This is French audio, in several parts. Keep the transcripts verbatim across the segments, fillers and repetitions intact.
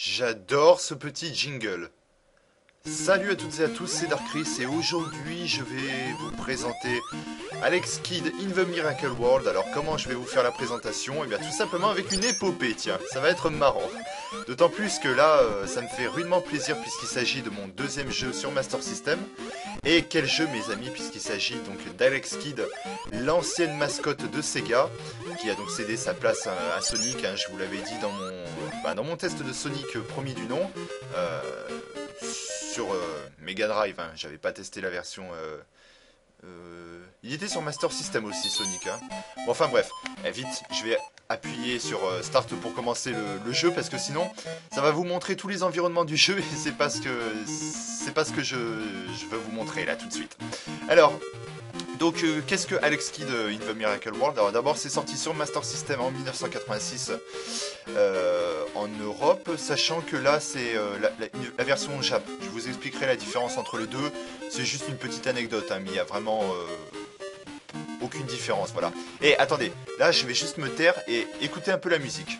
J'adore ce petit jingle. Salut à toutes et à tous, c'est Dark Chris et aujourd'hui je vais vous présenter Alex Kidd in the Miracle World. Alors comment je vais vous faire la présentation? Eh bien tout simplement avec une épopée, tiens, ça va être marrant. D'autant plus que là, euh, ça me fait rudement plaisir puisqu'il s'agit de mon deuxième jeu sur Master System. Et quel jeu mes amis, puisqu'il s'agit donc d'Alex Kidd, l'ancienne mascotte de Sega, qui a donc cédé sa place à, à Sonic, hein, je vous l'avais dit dans mon, bah, dans mon test de Sonic euh, premier du nom. Euh, sur euh, Mega Drive, hein. J'avais pas testé la version... Euh, euh, il était sur Master System aussi, Sonic. Hein. Bon, enfin bref, eh, vite, je vais appuyer sur euh, Start pour commencer le, le jeu, parce que sinon, ça va vous montrer tous les environnements du jeu, et c'est pas ce que, c'est pas ce que je, je veux vous montrer là tout de suite. Alors... Donc, euh, qu'est-ce que Alex Kidd euh, in the Miracle World? Alors d'abord, c'est sorti sur Master System en mille neuf cent quatre-vingt-six euh, en Europe, sachant que là, c'est euh, la, la, la version Jap. Je vous expliquerai la différence entre les deux. C'est juste une petite anecdote, hein, mais il n'y a vraiment euh, aucune différence, voilà. Et attendez, là, je vais juste me taire et écouter un peu la musique.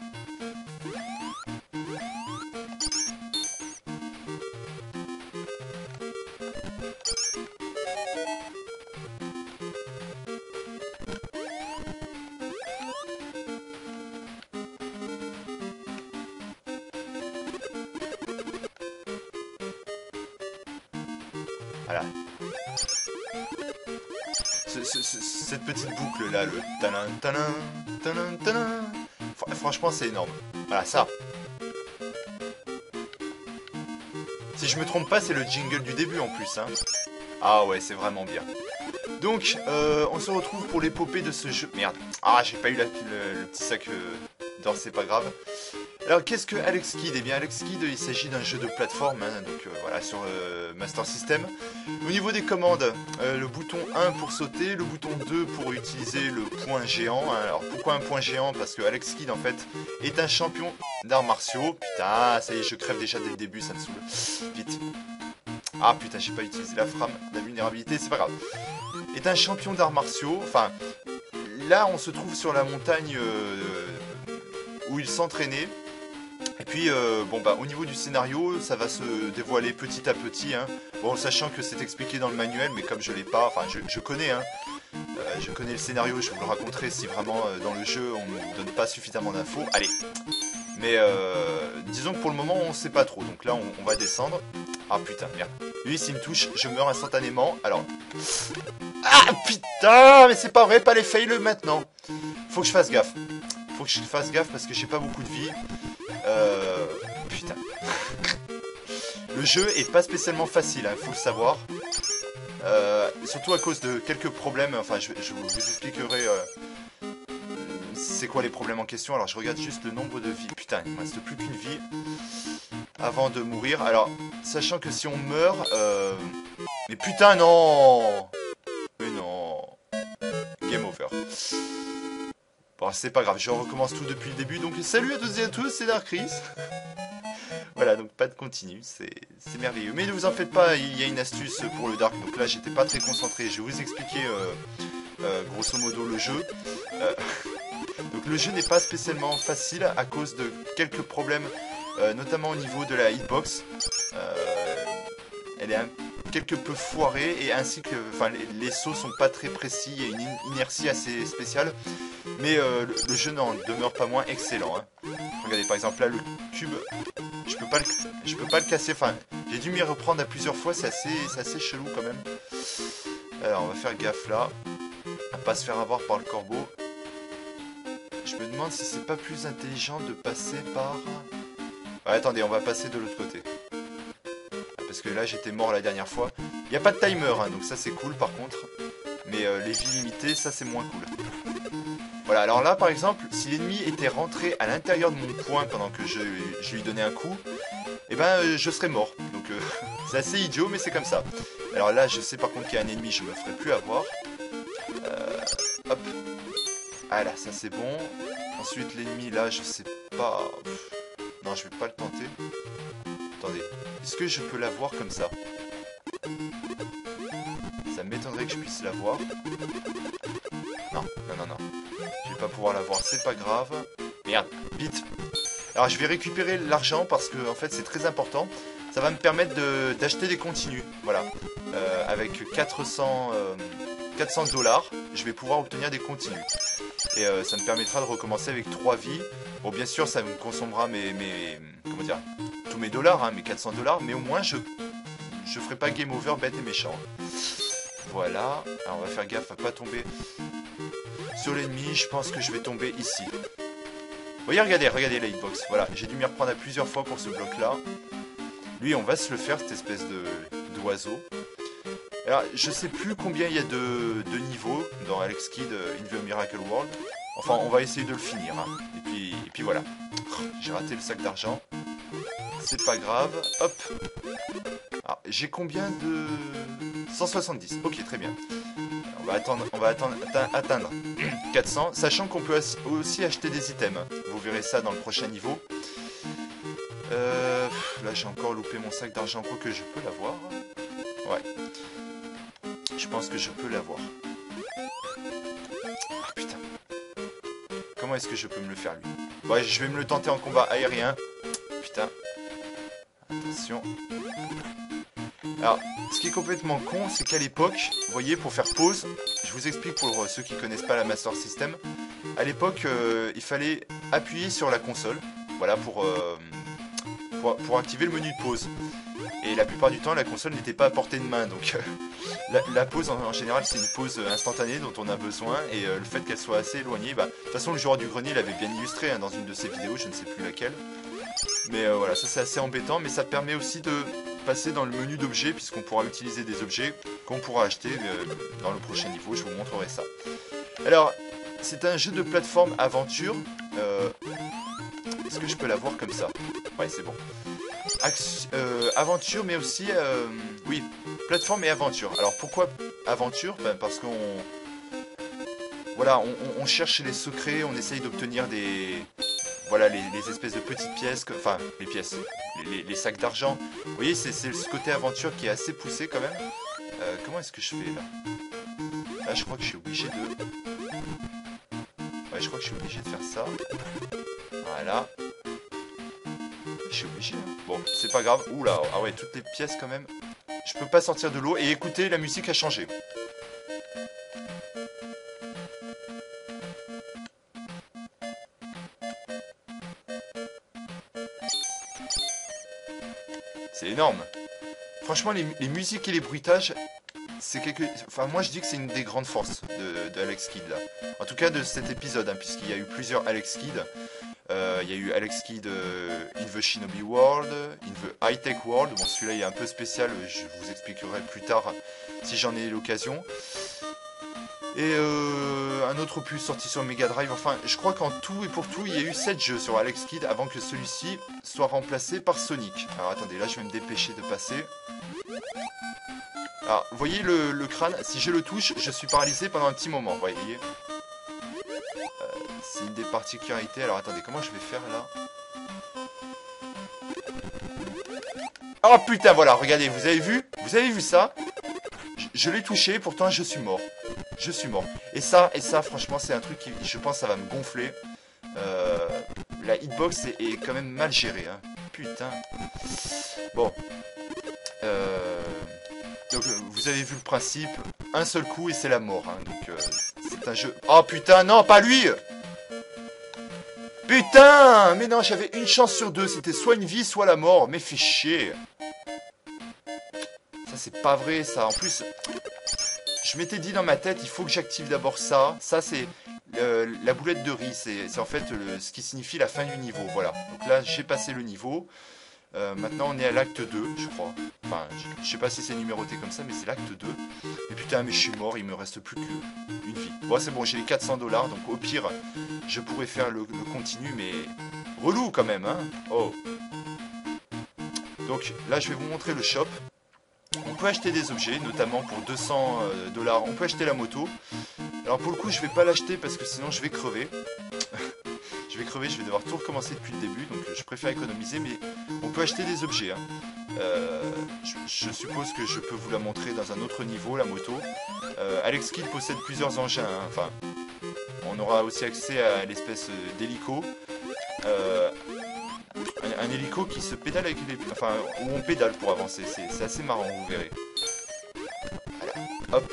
Voilà. Ce, ce, ce, cette petite boucle là, le talin talin talin talin. Franchement, c'est énorme. Voilà, ça. Si je me trompe pas, c'est le jingle du début en plus. Hein. Ah ouais, c'est vraiment bien. Donc, euh, on se retrouve pour l'épopée de ce jeu. Merde. Ah, j'ai pas eu la, le, le petit sac euh, d'or, c'est pas grave. Alors, qu'est-ce que Alex Kidd? Eh bien, Alex Kidd, il s'agit d'un jeu de plateforme, hein, donc euh, voilà, sur euh, Master System. Au niveau des commandes, euh, le bouton un pour sauter, le bouton deux pour utiliser le point géant. Hein. Alors, pourquoi un point géant? Parce que Alex Kidd, en fait, est un champion d'arts martiaux. Putain, ça y est, je crève déjà dès le début, ça me saoule. Vite. Ah, putain, j'ai pas utilisé la frame, la vulnérabilité, c'est pas grave. Est un champion d'arts martiaux. Enfin, là, on se trouve sur la montagne euh, où il s'entraînait. Et puis, euh, bon bah, au niveau du scénario, ça va se dévoiler petit à petit, hein. Bon, sachant que c'est expliqué dans le manuel, mais comme je l'ai pas, enfin, je, je connais, hein. Euh, je connais le scénario, je vous le raconterai si vraiment euh, dans le jeu on ne donne pas suffisamment d'infos. Allez. Mais euh, disons que pour le moment, on sait pas trop. Donc là, on, on va descendre. Ah putain, merde. Lui, s'il me touche, je meurs instantanément. Alors. Ah putain, mais c'est pas vrai, pas les fails maintenant. Faut que je fasse gaffe. Faut que je fasse gaffe parce que j'ai pas beaucoup de vie. Euh... Putain. Le jeu est pas spécialement facile, hein, faut le savoir. Euh, surtout à cause de quelques problèmes. Enfin, je, je vous expliquerai euh, c'est quoi les problèmes en question. Alors, je regarde juste le nombre de vies. Putain, il me reste plus qu'une vie avant de mourir. Alors, sachant que si on meurt... Euh... Mais putain, non! Mais non! Game over. Bon, c'est pas grave, je recommence tout depuis le début. Donc, salut à toutes et à tous, c'est Dark Chris. Voilà, donc pas de continu, c'est merveilleux. Mais ne vous en faites pas, il y a une astuce pour le Dark. Donc là, j'étais pas très concentré. Je vais vous expliquer euh, euh, grosso modo le jeu. Euh, donc le jeu n'est pas spécialement facile à cause de quelques problèmes, euh, notamment au niveau de la hitbox. Euh, elle est un quelque peu foirée et ainsi que enfin les, les sauts sont pas très précis, il y a une inertie assez spéciale. Mais euh, le, le jeu n'en demeure pas moins excellent. Hein. Regardez par exemple là le cube, je peux pas le, je peux pas le casser. Enfin, j'ai dû m'y reprendre à plusieurs fois, c'est assez, c'est assez chelou quand même. Alors on va faire gaffe là, à pas se faire avoir par le corbeau. Je me demande si c'est pas plus intelligent de passer par. Ouais, attendez, on va passer de l'autre côté. Parce que là j'étais mort la dernière fois. Il n'y a pas de timer, hein, donc ça c'est cool par contre. Mais euh, les vies limitées, ça c'est moins cool. Voilà, alors là par exemple, si l'ennemi était rentré à l'intérieur de mon point pendant que je, je lui donnais un coup, eh ben euh, je serais mort. Donc euh, c'est assez idiot, mais c'est comme ça. Alors là, je sais par contre qu'il y a un ennemi, je me ferai plus avoir. Euh, hop. Ah là, ça c'est bon. Ensuite l'ennemi là, je sais pas. Non, je vais pas le tenter. Attendez, est-ce que je peux l'avoir comme ça? Ça m'étonnerait que je puisse l'avoir. Non, non, non, non. Je vais pas pouvoir l'avoir, c'est pas grave. Merde, vite. Alors je vais récupérer l'argent parce que en fait c'est très important. Ça va me permettre d'acheter des continus. Voilà. Euh, avec quatre cents dollars, je vais pouvoir obtenir des continus. Et euh, ça me permettra de recommencer avec trois vies. Bon, bien sûr, ça me consommera mes, mes comment dire, tous mes dollars, hein, mes quatre cents dollars, mais au moins je je ferai pas game over bête et méchant. Voilà. Alors on va faire gaffe à pas tomber sur l'ennemi. Je pense que je vais tomber ici. Vous voyez, regardez, regardez la hitbox. Voilà, j'ai dû m'y reprendre à plusieurs fois pour ce bloc-là. Lui, on va se le faire, cette espèce de d'oiseau. Alors, je sais plus combien il y a de, de niveaux dans Alex Kidd in the Miracle World. Enfin, on va essayer de le finir. Hein. Et puis, et puis voilà. J'ai raté le sac d'argent. C'est pas grave. Hop. Alors, j'ai combien de... cent soixante-dix. Ok, très bien. On va attendre, on va attendre, atteindre quatre cents, sachant qu'on peut aussi acheter des items. Vous verrez ça dans le prochain niveau. Euh, là, j'ai encore loupé mon sac d'argent. Quoi que je peux l'avoir. Ouais. Je pense que je peux l'avoir. Ah putain. Comment est-ce que je peux me le faire, lui? Ouais, je vais me le tenter en combat aérien. Putain. Attention. Alors, ce qui est complètement con, c'est qu'à l'époque, vous voyez, pour faire pause, je vous explique pour ceux qui connaissent pas la Master System, à l'époque, euh, il fallait appuyer sur la console, voilà, pour, euh, pour, pour activer le menu de pause. Et la plupart du temps, la console n'était pas à portée de main, donc euh, la, la pause, en, en général, c'est une pause instantanée dont on a besoin, et euh, le fait qu'elle soit assez éloignée, bah, de toute façon, le joueur du grenier l'avait bien illustré hein, dans une de ses vidéos, je ne sais plus laquelle. Mais euh, voilà, ça c'est assez embêtant, mais ça permet aussi de passer dans le menu d'objets, puisqu'on pourra utiliser des objets qu'on pourra acheter euh, dans le prochain niveau, je vous montrerai ça. Alors, c'est un jeu de plateforme aventure. Euh, Est-ce que je peux l'avoir comme ça? Ouais, c'est bon. Action, euh, aventure, mais aussi... Euh, oui, plateforme et aventure. Alors, pourquoi aventure? Ben, parce qu'on... Voilà, on, on cherche les secrets, on essaye d'obtenir des... Voilà, les, les espèces de petites pièces, que, enfin, les pièces, les, les, les sacs d'argent. Vous voyez, c'est ce côté aventure qui est assez poussé quand même. Euh, comment est-ce que je fais, là? Là, je crois que je suis obligé de... Ouais, je crois que je suis obligé de faire ça. Voilà. Je suis obligé. Hein. Bon, c'est pas grave. Ouh là, ah ouais, toutes les pièces quand même. Je peux pas sortir de l'eau. Et écoutez, la musique a changé. C'est énorme. Franchement, les, les musiques et les bruitages, c'est quelque... Enfin, moi, je dis que c'est une des grandes forces de, de Alex Kidd, là. En tout cas, de cet épisode, hein, puisqu'il y a eu plusieurs Alex Kidd. Euh, il y a eu Alex Kidd euh, in the Shinobi World, in the High Tech World. Bon, celui-là, il est un peu spécial. Je vous expliquerai plus tard si j'en ai l'occasion. Et euh, un autre opus sorti sur Mega Drive. Enfin, je crois qu'en tout et pour tout, il y a eu sept jeux sur Alex Kidd avant que celui-ci soit remplacé par Sonic. Alors attendez, là je vais me dépêcher de passer. Alors, vous voyez le, le crâne, si je le touche, je suis paralysé pendant un petit moment, vous voyez. Euh, c'est une des particularités. Alors attendez, comment je vais faire là? Oh putain, voilà, regardez, vous avez vu? Vous avez vu ça? Je, je l'ai touché, pourtant je suis mort. Je suis mort. Et ça, et ça, franchement, c'est un truc qui, je pense, ça va me gonfler. Euh, la hitbox est, est quand même mal gérée. Hein. Putain. Bon. Euh, donc, vous avez vu le principe. Un seul coup et c'est la mort. Hein. Donc, euh, c'est un jeu... Oh putain, non, pas lui! Putain! Mais non, j'avais une chance sur deux. C'était soit une vie, soit la mort. Mais fais chier. Ça, c'est pas vrai, ça. En plus... Je m'étais dit dans ma tête, il faut que j'active d'abord ça. Ça, c'est euh, la boulette de riz. C'est en fait le, ce qui signifie la fin du niveau. Voilà. Donc là, j'ai passé le niveau. Euh, maintenant, on est à l'acte deux, je crois. Enfin, je, je sais pas si c'est numéroté comme ça, mais c'est l'acte deux. Et putain, mais je suis mort. Il me reste plus qu'une vie. Bon, c'est bon, j'ai les quatre cents dollars. Donc au pire, je pourrais faire le, le continu, mais relou quand même. Hein. Oh. Donc là, je vais vous montrer le shop. On peut acheter des objets, notamment pour deux cents dollars, on peut acheter la moto. Alors pour le coup, je vais pas l'acheter parce que sinon je vais crever. Je vais crever, je vais devoir tout recommencer depuis le début, donc je préfère économiser, mais on peut acheter des objets. Hein. Euh, je, je suppose que je peux vous la montrer dans un autre niveau, la moto. Euh, Alex Kidd possède plusieurs engins, hein. Enfin, on aura aussi accès à l'espèce d'hélico. Euh, un, un hélico qui se pédale avec les... Enfin, où on pédale pour avancer. C'est assez marrant, vous verrez. Voilà. Hop.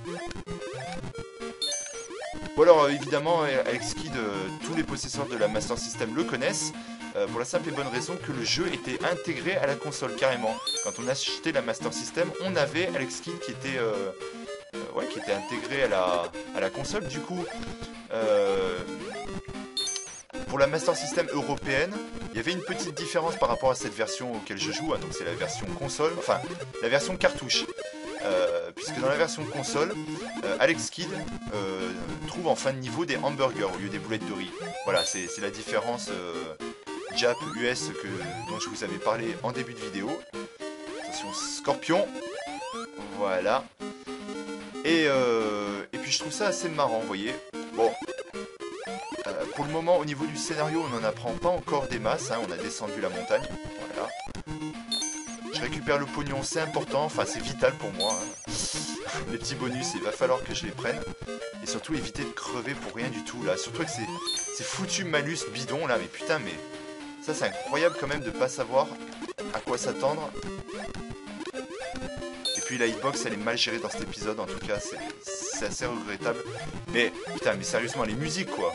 Bon alors, euh, évidemment, Alex Kidd, euh, tous les possesseurs de la Master System le connaissent. Euh, pour la simple et bonne raison que le jeu était intégré à la console, carrément. Quand on achetait la Master System, on avait Alex Kidd qui était... Euh, euh, ouais, qui était intégré à la, à la console. Du coup... Euh, Pour la Master System européenne, il y avait une petite différence par rapport à cette version auquel je joue, hein, donc c'est la version console, enfin la version cartouche. Euh, puisque dans la version console, euh, Alex Kidd euh, trouve en fin de niveau des hamburgers au lieu des boulettes de riz. Voilà, c'est la différence euh, Jap U S que, dont je vous avais parlé en début de vidéo. Attention, Scorpion. Voilà. Et, euh, et puis je trouve ça assez marrant, vous voyez. Bon. Euh, pour le moment, au niveau du scénario, on n'en apprend pas encore des masses, hein, on a descendu la montagne, voilà. Je récupère le pognon, c'est important, enfin c'est vital pour moi. Hein. Les petits bonus, il va falloir que je les prenne. Et surtout éviter de crever pour rien du tout, là. Surtout que c'est foutu malus bidon, là, mais putain, mais... Ça, c'est incroyable quand même de pas savoir à quoi s'attendre. Et puis la hitbox, elle est mal gérée dans cet épisode, en tout cas, c'est assez regrettable. Mais, putain, mais sérieusement, les musiques, quoi.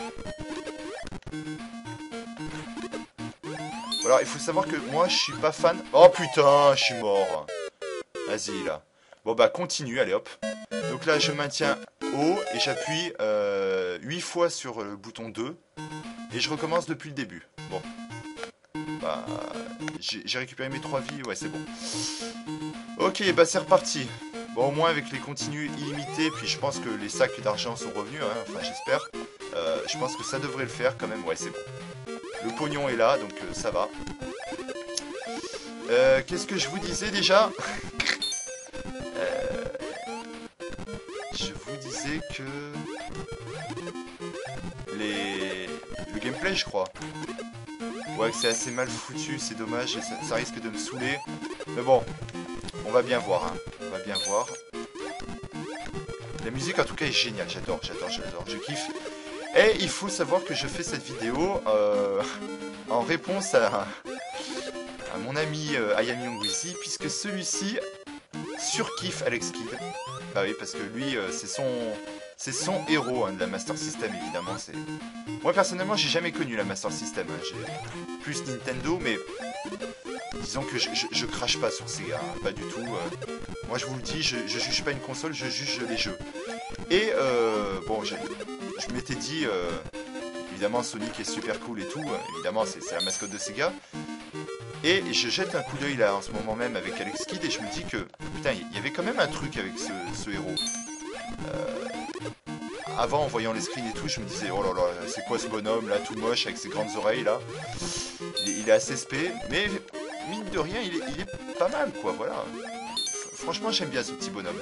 Alors, il faut savoir que moi, je suis pas fan... Oh, putain, je suis mort. Vas-y, là. Bon, bah, continue, allez, hop. Donc là, je maintiens haut et j'appuie euh, huit fois sur le bouton deux. Et je recommence depuis le début. Bon. Bah, j'ai récupéré mes trois vies, ouais, c'est bon. Ok, bah, c'est reparti. Bon, au moins, avec les continues illimités, puis je pense que les sacs d'argent sont revenus, hein, enfin, j'espère. Euh, je pense que ça devrait le faire, quand même, ouais, c'est bon. Le pognon est là, donc euh, ça va. Euh, Qu'est-ce que je vous disais déjà? euh, Je vous disais que... Les... Le gameplay, je crois. Ouais, que c'est assez mal foutu, c'est dommage, et ça, ça risque de me saouler. Mais bon, on va bien voir, hein. On va bien voir. La musique, en tout cas, est géniale. J'adore, j'adore, j'adore, je kiffe. Et il faut savoir que je fais cette vidéo euh, en réponse à, à mon ami euh, Ayami Ongwizi, puisque celui-ci surkiffe Alex Kidd. Bah oui, parce que lui, euh, c'est son, c'est son héros, hein, de la Master System, évidemment. Moi, personnellement, j'ai jamais connu la Master System. Hein. J'ai plus Nintendo, mais disons que je, je, je crache pas sur Sega, hein, pas du tout. Euh. Moi, je vous le dis, je, je juge pas une console, je juge les jeux. Et, euh, bon, j'ai... Je m'étais dit, euh, évidemment Sonic est super cool et tout, euh, évidemment c'est la mascotte de Sega. Et je jette un coup d'œil là en ce moment même avec Alex Kidd et je me dis que, putain, il y avait quand même un truc avec ce, ce héros. Euh, avant, en voyant les screens et tout, je me disais, oh là là, c'est quoi ce bonhomme là, tout moche avec ses grandes oreilles là. Il est, il est assez spé, mais mine de rien, il est, il est pas mal quoi, voilà. F franchement, j'aime bien ce petit bonhomme.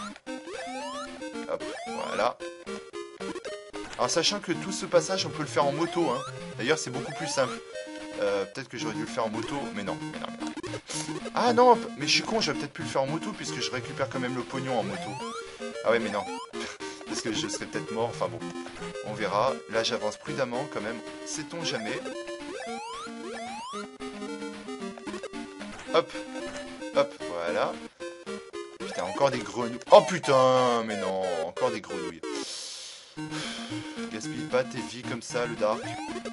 Hop, voilà. Alors sachant que tout ce passage on peut le faire en moto, hein. D'ailleurs c'est beaucoup plus simple. euh, Peut-être que j'aurais dû le faire en moto, mais non, mais non, mais non. Ah non, mais je suis con, j'aurais peut-être pu le faire en moto puisque je récupère quand même le pognon en moto. Ah ouais mais non, parce que je serais peut-être mort, enfin bon, on verra. Là j'avance prudemment quand même, sait-on jamais. Hop, hop, voilà. Putain, encore des grenouilles. Oh putain, mais non, encore des grenouilles. Gaspille pas tes vies comme ça, le Dark.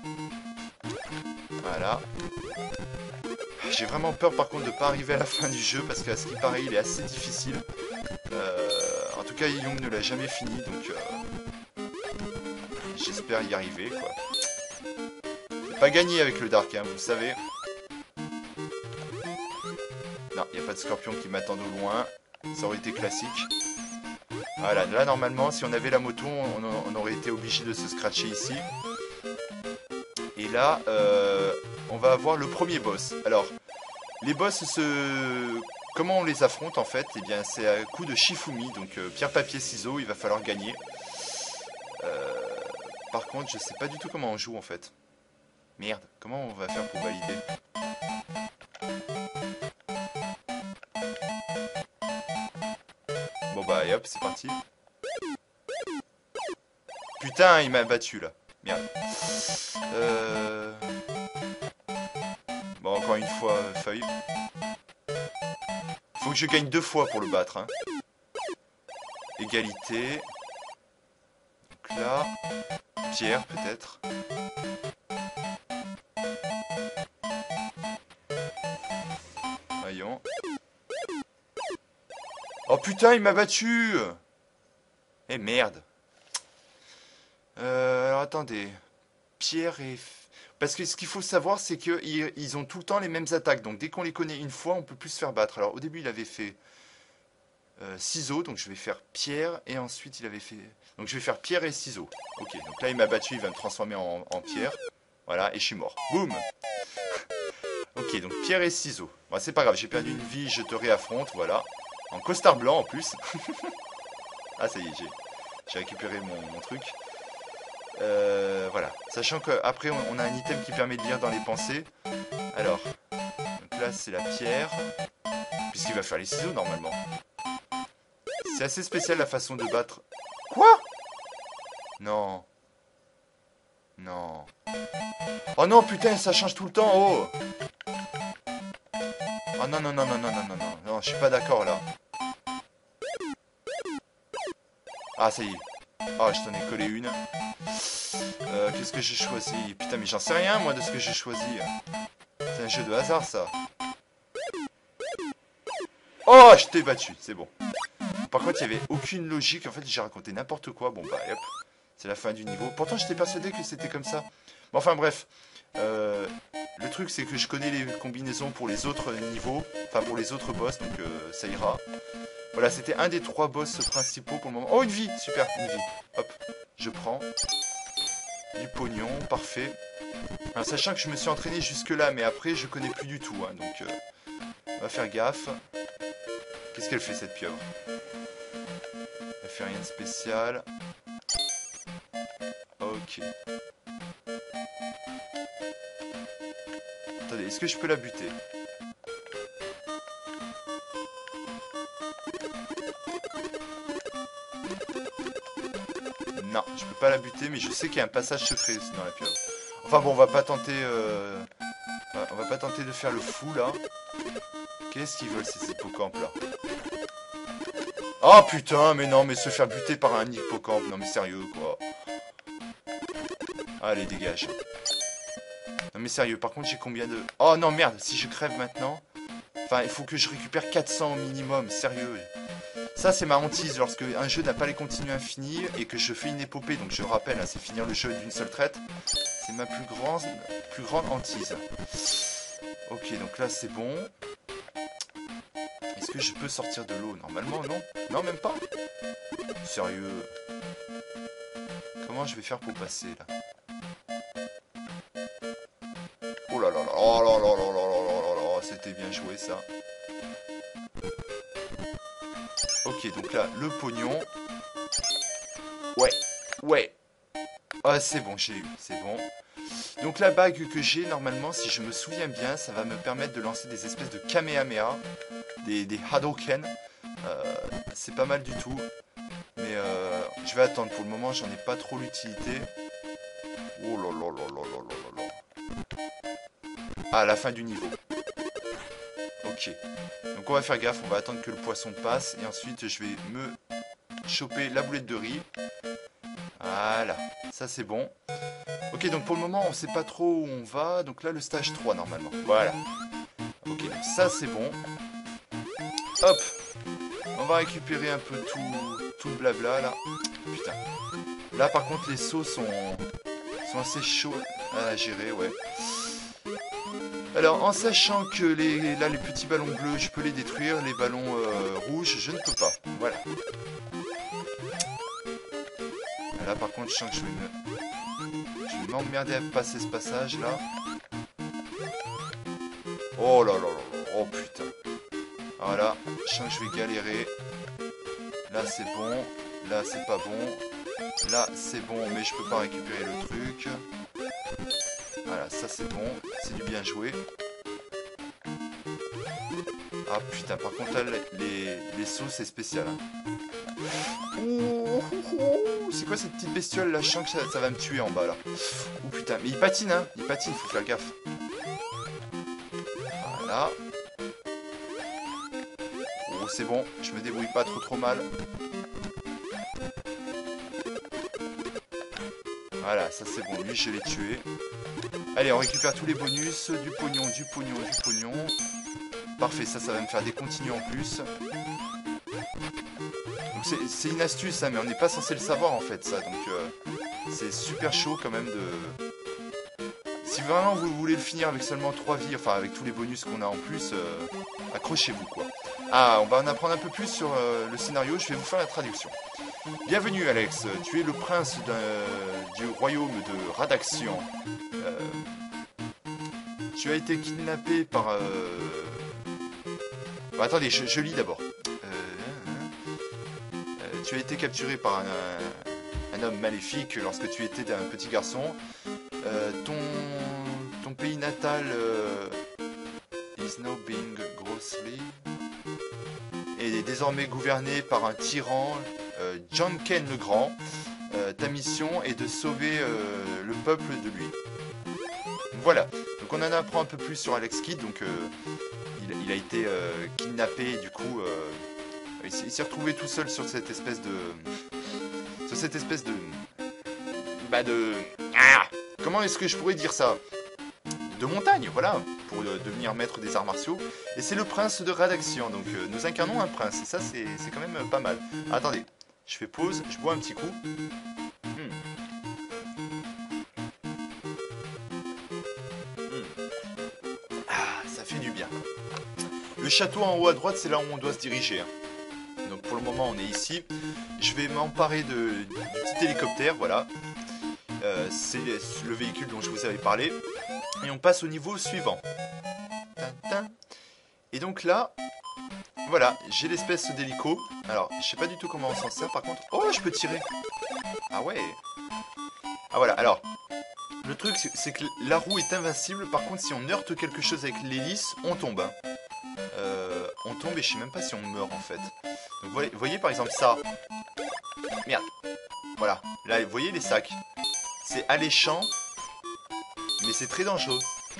Voilà. J'ai vraiment peur par contre de pas arriver à la fin du jeu parce qu'à ce qui paraît il est assez difficile. Euh, en tout cas Young ne l'a jamais fini donc euh, j'espère y arriver quoi. C'est pas gagné avec le Dark, hein, vous le savez. Non, il n'y a pas de scorpion qui m'attend au loin. Ça aurait été classique. Voilà, là normalement si on avait la moto on, on aurait été obligé de se scratcher ici. Et là euh, on va avoir le premier boss. Alors les boss se... comment on les affronte en fait? Eh bien c'est à coup de Shifumi. Donc euh, pierre papier ciseaux, il va falloir gagner. euh, Par contre je sais pas du tout comment on joue en fait. Merde, comment on va faire pour valider? Bon bah et hop, c'est parti. Putain, il m'a battu là. Merde. Euh... encore une fois, euh, feuille. Faut que je gagne deux fois pour le battre. Hein. Égalité. Donc là, pierre peut-être. Voyons. Oh putain, il m'a battu. Eh merde. Euh, alors attendez. Pierre et... Parce que ce qu'il faut savoir, c'est qu'ils ils ont tout le temps les mêmes attaques. Donc dès qu'on les connaît une fois, on peut plus se faire battre. Alors au début, il avait fait euh, ciseaux. Donc je vais faire pierre. Et ensuite, il avait fait... Donc je vais faire pierre et ciseaux. Ok, donc là, il m'a battu. Il va me transformer en, en pierre. Voilà, et je suis mort. Boum. Ok, donc pierre et ciseaux. Bon, c'est pas grave, j'ai perdu une vie, je te réaffronte. Voilà. En costard blanc en plus. Ah, ça y est, j'ai récupéré mon, mon truc. Euh, voilà. Sachant qu'après, on, on a un item qui permet de lire dans les pensées. Alors, donc là, c'est la pierre. Puisqu'il va faire les ciseaux, normalement. C'est assez spécial, la façon de battre. Quoi? Non. Non. Oh non, putain, ça change tout le temps. Oh. Oh non, non, non, non, non, non, non, non. Non, je suis pas d'accord, là. Ah, ça y est. Oh, je t'en ai collé une. Euh, qu'est-ce que j'ai choisi? Putain, mais j'en sais rien, moi, de ce que j'ai choisi. C'est un jeu de hasard, ça. Oh, je t'ai battu, c'est bon. Par contre, il n'y avait aucune logique. En fait, j'ai raconté n'importe quoi. Bon, bah, hop. C'est la fin du niveau. Pourtant, j'étais persuadé que c'était comme ça. Bon, enfin, bref. Euh, le truc, c'est que je connais les combinaisons pour les autres niveaux. Enfin, pour les autres boss, donc euh, ça ira. Voilà, c'était un des trois boss principaux pour le moment. Oh, une vie! Super, une vie. Hop, je prends. Du pognon, parfait. Alors, sachant que je me suis entraîné jusque-là, mais après, je connais plus du tout. Hein, donc, euh, on va faire gaffe. Qu'est-ce qu'elle fait, cette pieuvre? Elle fait rien de spécial. Ok. Attendez, est-ce que je peux la buter? Non, je peux pas la buter, mais je sais qu'il y a un passage secret dans la pieuvre. Enfin bon, on va pas tenter... Euh... On va pas tenter de faire le fou, là. Qu'est-ce qu'ils veulent, ces hippocampes, là? Oh putain, mais non, mais se faire buter par un hippocampe. Non mais sérieux, quoi. Allez, dégage. Non mais sérieux, par contre, j'ai combien de... Oh non, merde, si je crève maintenant... Enfin, il faut que je récupère quatre cents au minimum, sérieux. Ça, c'est ma hantise lorsque un jeu n'a pas les continues infinies et que je fais une épopée. Donc, je rappelle, hein, c'est finir le jeu d'une seule traite. C'est ma plus grande, plus grande hantise. Ok, donc là, c'est bon. Est-ce que je peux sortir de l'eau? Normalement, non. Non, même pas. Sérieux. Comment je vais faire pour passer, là? Oh là là là. Oh là là là là là là là là. C'était bien joué, ça. Ok, donc là, le pognon. Ouais, ouais. Ah, c'est bon, j'ai eu, c'est bon. Donc la bague que j'ai, normalement, si je me souviens bien, ça va me permettre de lancer des espèces de Kamehameha, des, des Hadoken. Euh, c'est pas mal du tout. Mais euh, je vais attendre, pour le moment, j'en ai pas trop l'utilité. Oh là là là là là là là. Ah, à la fin du niveau. Ok. Donc on va faire gaffe, on va attendre que le poisson passe. Et ensuite je vais me choper la boulette de riz. Voilà, ça c'est bon. Ok, donc pour le moment on sait pas trop où on va. Donc là le stage trois normalement. Voilà. Ok, donc ça c'est bon. Hop. On va récupérer un peu tout, tout le blabla là. Putain. Là par contre les sauts sont, sont assez chauds à gérer, ouais. Alors, en sachant que les, là, les petits ballons bleus, je peux les détruire, les ballons euh, rouges, je ne peux pas. Voilà. Là, par contre, je sens que je vais me... Je vais m'emmerder à passer ce passage-là. Oh là là là là. Oh putain. Voilà. Je sens que je vais galérer. Là, c'est bon. Là, c'est pas bon. Là, c'est bon, mais je peux pas récupérer le truc. Voilà, ça c'est bon, c'est du bien joué. Ah putain, par contre là, les, les sauts c'est spécial. Hein. Oh, oh, oh, c'est quoi cette petite bestiole là? Je sens que ça, ça va me tuer en bas là. Oh putain, mais il patine hein, il patine, faut faire gaffe. Voilà. Oh, c'est bon, je me débrouille pas trop trop mal. Voilà, ça c'est bon, lui je l'ai tué. Allez, on récupère tous les bonus, du pognon, du pognon, du pognon. Parfait, ça, ça va me faire des continues en plus. Donc c'est une astuce, hein, mais on n'est pas censé le savoir en fait, ça. Donc euh, c'est super chaud quand même de... Si vraiment vous voulez le finir avec seulement trois vies, enfin avec tous les bonus qu'on a en plus, euh, accrochez-vous quoi. Ah, on va en apprendre un peu plus sur euh, le scénario, je vais vous faire la traduction. Bienvenue Alex, tu es le prince du royaume de Radaxian. Euh, tu as été kidnappé par... Euh... Bon, attendez, je, je lis d'abord. Euh, euh, tu as été capturé par un, un, un homme maléfique lorsque tu étais un petit garçon. Euh, ton, ton pays natal euh, is now being grossly est désormais gouverné par un tyran, euh, John Ken le Grand. Euh, ta mission est de sauver euh, le peuple de lui. Voilà, donc on en apprend un peu plus sur Alex Kidd. Donc euh, il, il a été euh, kidnappé et du coup euh, il s'est retrouvé tout seul sur cette espèce de sur cette espèce de bah de ah, comment est-ce que je pourrais dire ça, de montagne, voilà, pour euh, devenir maître des arts martiaux. Et c'est le prince de Radaxian, donc euh, nous incarnons un prince et ça c'est quand même euh, pas mal. Ah, attendez, je fais pause, je bois un petit coup. Hmm. Ah, ça fait du bien. Le château en haut à droite, c'est là où on doit se diriger. Hein. Donc pour le moment, on est ici. Je vais m'emparer de, du petit hélicoptère, voilà. Euh, c'est le véhicule dont je vous avais parlé. Et on passe au niveau suivant. Et donc là, voilà, j'ai l'espèce d'hélico. Alors, je sais pas du tout comment on s'en sert par contre. Oh, je peux tirer. Ah ouais. Ah voilà, alors... Le truc, c'est que la roue est invincible. Par contre, si on heurte quelque chose avec l'hélice, on tombe. Hein. Euh, on tombe et je sais même pas si on meurt en fait. Donc, vous voyez par exemple ça. Merde. Voilà. Là, vous voyez les sacs. C'est alléchant, mais c'est très dangereux.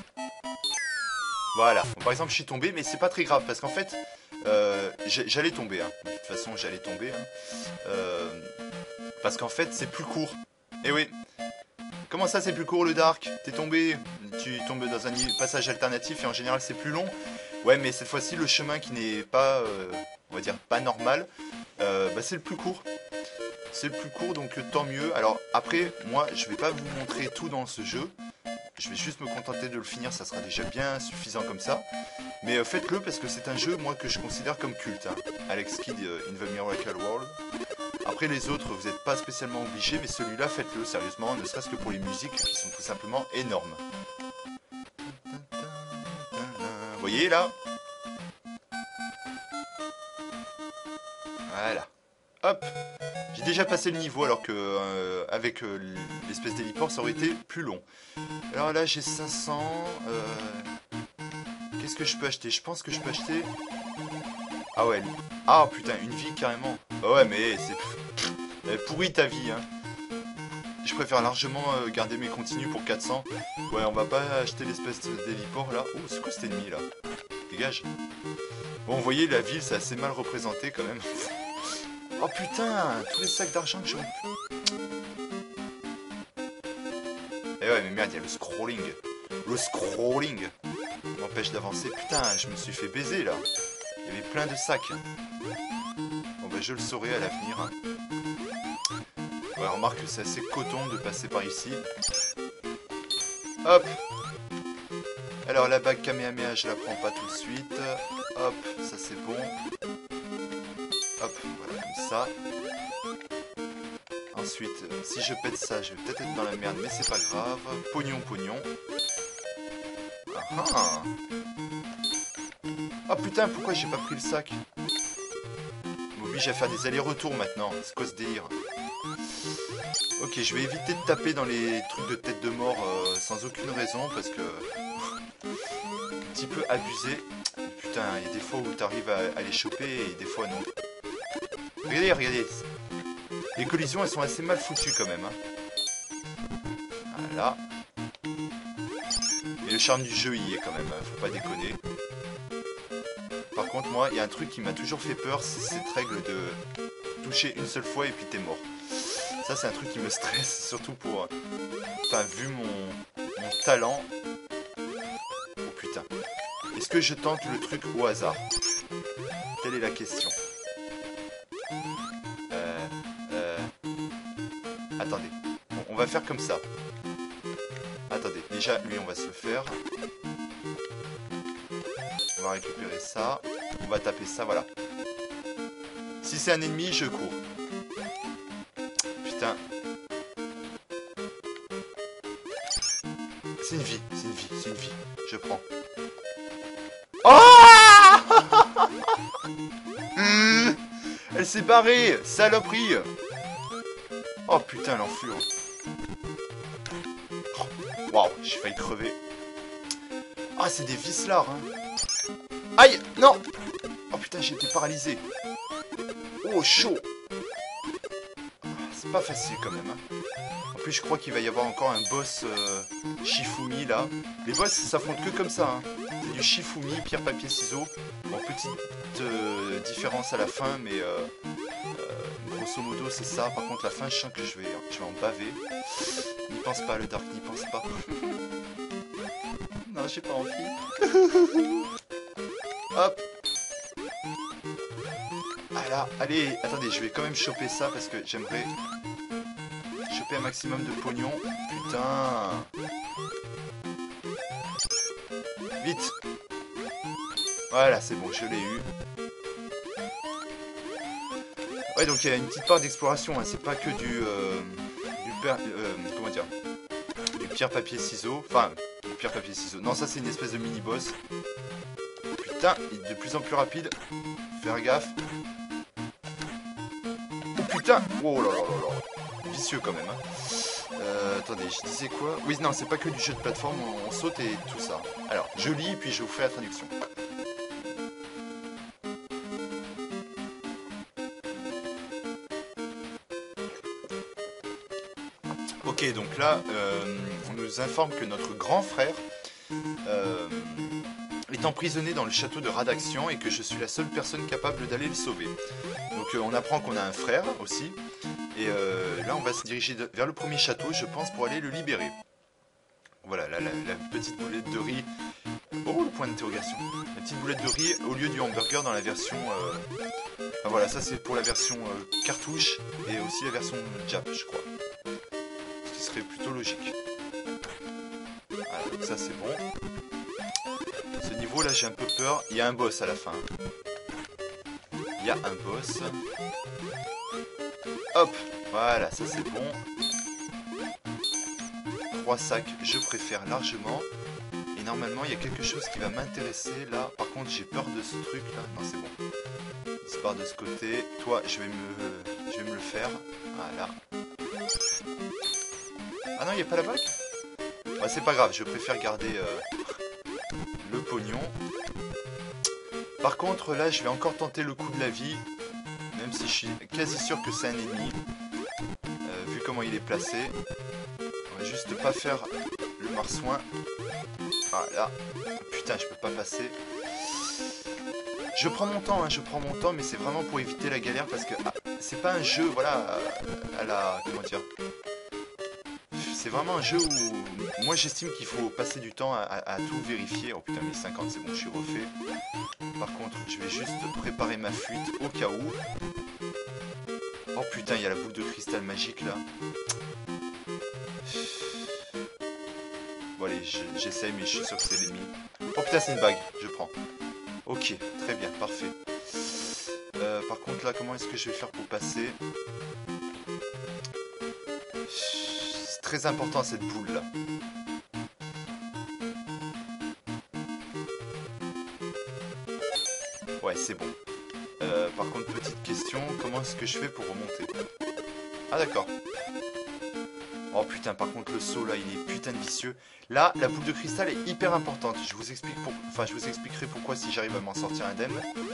Voilà. Bon, par exemple, je suis tombé, mais c'est pas très grave parce qu'en fait, euh, j'allais tomber. Hein. De toute façon, j'allais tomber. Hein. Euh, parce qu'en fait, c'est plus court. Eh oui. Comment ça, c'est plus court le Dark? T'es tombé, tu tombes dans un passage alternatif et en général c'est plus long. Ouais, mais cette fois-ci le chemin qui n'est pas, euh, on va dire, pas normal, euh, bah, c'est le plus court. C'est le plus court, donc tant mieux. Alors après, moi, je vais pas vous montrer tout dans ce jeu. Je vais juste me contenter de le finir, ça sera déjà bien suffisant comme ça. Mais euh, faites-le parce que c'est un jeu, moi, que je considère comme culte. Hein. Alex Kidd uh, in the Miracle World. Après les autres, vous n'êtes pas spécialement obligés, mais celui-là, faites-le sérieusement, ne serait-ce que pour les musiques qui sont tout simplement énormes. Vous voyez là? Voilà. Hop. J'ai déjà passé le niveau alors que euh, avec euh, l'espèce d'héliport ça aurait été plus long. Alors là j'ai cinq cents. Euh... Qu'est-ce que je peux acheter? Je pense que je peux acheter... Ah ouais. Ah putain, une vie carrément. Bah ouais mais c'est... pourri ta vie hein. Je préfère largement euh, garder mes continues pour quatre cents. Ouais, on va pas acheter l'espèce d'héliport là. Oh, c'est quoi cet ennemi là? Dégage. Bon, vous voyez, la ville c'est assez mal représenté quand même. Oh putain, tous les sacs d'argent que j'aurais pu... Eh ouais, mais merde, il y a le scrolling. Le scrolling m'empêche d'avancer. Putain, je me suis fait baiser là. Il y avait plein de sacs. Bon bah je le saurai à l'avenir. Hein. Ouais, remarque que c'est assez coton de passer par ici. Hop. Alors la bague Kamehameha, je la prends pas tout de suite. Hop, ça c'est bon. Hop, voilà, comme ça. Ensuite, si je pète ça, je vais peut-être être dans la merde, mais c'est pas grave. Pognon, pognon. Ah ah. Oh putain, pourquoi j'ai pas pris le sac? M'oblige à faire des allers-retours maintenant. C'est quoi ce délire? Ok, je vais éviter de taper dans les trucs de tête de mort euh, sans aucune raison parce que... un petit peu abusé. Putain, il y a des fois où t'arrives à, à les choper et des fois non. Regardez, regardez. Les collisions, elles sont assez mal foutues quand même. Hein. Voilà. Et le charme du jeu y est quand même, hein, faut pas déconner. contre, moi, il y a un truc qui m'a toujours fait peur, c'est cette règle de toucher une seule fois et puis t'es mort. Ça, c'est un truc qui me stresse, surtout pour... Enfin, vu mon, mon talent... Oh putain. Est-ce que je tente le truc au hasard? Telle est la question. Euh... Euh... Attendez. Bon, on va faire comme ça. Attendez, déjà, lui, on va se le faire. On va récupérer ça. On va taper ça, voilà. Si c'est un ennemi, je cours. Putain. C'est une vie, c'est une vie, c'est une vie. Je prends. Oh mmh, elle s'est barrée, saloperie. Oh putain, l'enflure. Waouh, wow, j'ai failli crever. Ah, c'est des vislards, hein. Aïe, non. Oh putain, j'ai été paralysé. Oh, chaud. C'est pas facile quand même, hein. En plus, je crois qu'il va y avoir encore un boss euh, Shifumi, là. Les boss, ça s'affrontent que comme ça, hein. C'est du Shifumi, pierre, papier, ciseaux. Bon, petite euh, différence à la fin, mais euh, euh, grosso modo, c'est ça. Par contre, la fin, je sens que je vais, je vais en baver. N'y pense pas, le Dark, n'y pense pas. Non, j'ai pas envie. Hop. Voilà, allez, attendez, je vais quand même choper ça parce que j'aimerais choper un maximum de pognon. Putain. Vite. Voilà, c'est bon, je l'ai eu. Ouais, donc il y a une petite part d'exploration, hein. C'est pas que du... Euh, du per, euh, comment dire, du pierre, papier, ciseaux. Enfin, du pierre, papier, ciseaux. Non, ça c'est une espèce de mini-boss. Putain, il est de plus en plus rapide. Faire gaffe. Oh putain. Oh là là là là. Vicieux quand même, hein. Euh, attendez, je disais quoi? Oui, non, c'est pas que du jeu de plateforme, on, on saute et tout ça. Alors, je lis, puis je vous fais la traduction. Ok, donc là, euh, on nous informe que notre grand frère euh, est emprisonné dans le château de Radaxian et que je suis la seule personne capable d'aller le sauver. Donc euh, on apprend qu'on a un frère aussi. Et euh, là, on va se diriger de, vers le premier château, je pense, pour aller le libérer. Voilà, là, la, la petite boulette de riz. Oh, le point d'interrogation. La petite boulette de riz au lieu du hamburger dans la version... Euh... Enfin voilà, ça c'est pour la version euh, cartouche et aussi la version Jap, je crois. Ce qui serait plutôt logique. Voilà, donc ça c'est bon. Ce niveau là, j'ai un peu peur. Il y a un boss à la fin. Il y a un boss. Hop, voilà, ça c'est bon. Trois sacs, je préfère largement. Et normalement, il y a quelque chose qui va m'intéresser là. Par contre, j'ai peur de ce truc là. Non, c'est bon. Il se barre de ce côté. Toi, je vais me, je vais me le faire. Voilà. Ah non, il n'y a pas la bague? Ouais, c'est pas grave, je préfère garder euh, le pognon. Par contre, là, je vais encore tenter le coup de la vie. Même si je suis quasi sûr que c'est un ennemi. Euh, vu comment il est placé. On va juste pas faire le marsouin. Voilà. Putain, je peux pas passer. Je prends mon temps, hein, je prends mon temps, mais c'est vraiment pour éviter la galère parce que ah, c'est pas un jeu, voilà, à la... Comment dire? C'est vraiment un jeu où moi j'estime qu'il faut passer du temps à, à, à tout vérifier. Oh putain, mais cinquante, c'est bon, je suis refait. Par contre, je vais juste préparer ma fuite au cas où. Oh putain, il y a la boule de cristal magique là. Bon allez, j'essaye, mais je suis sûr que c'est l'ennemi. Oh putain, c'est une bague, je prends. Ok, très bien, parfait. Euh, par contre là, comment est-ce que je vais faire pour passer? C'est très important cette boule là. Ouais, c'est bon. Euh, par contre, petite question, comment est-ce que je fais pour remonter? Ah d'accord. Oh putain, par contre le saut là, il est putain de vicieux. Là, la boule de cristal est hyper importante. Je vous explique pour... enfin, je vous expliquerai pourquoi si j'arrive à m'en sortir indemne.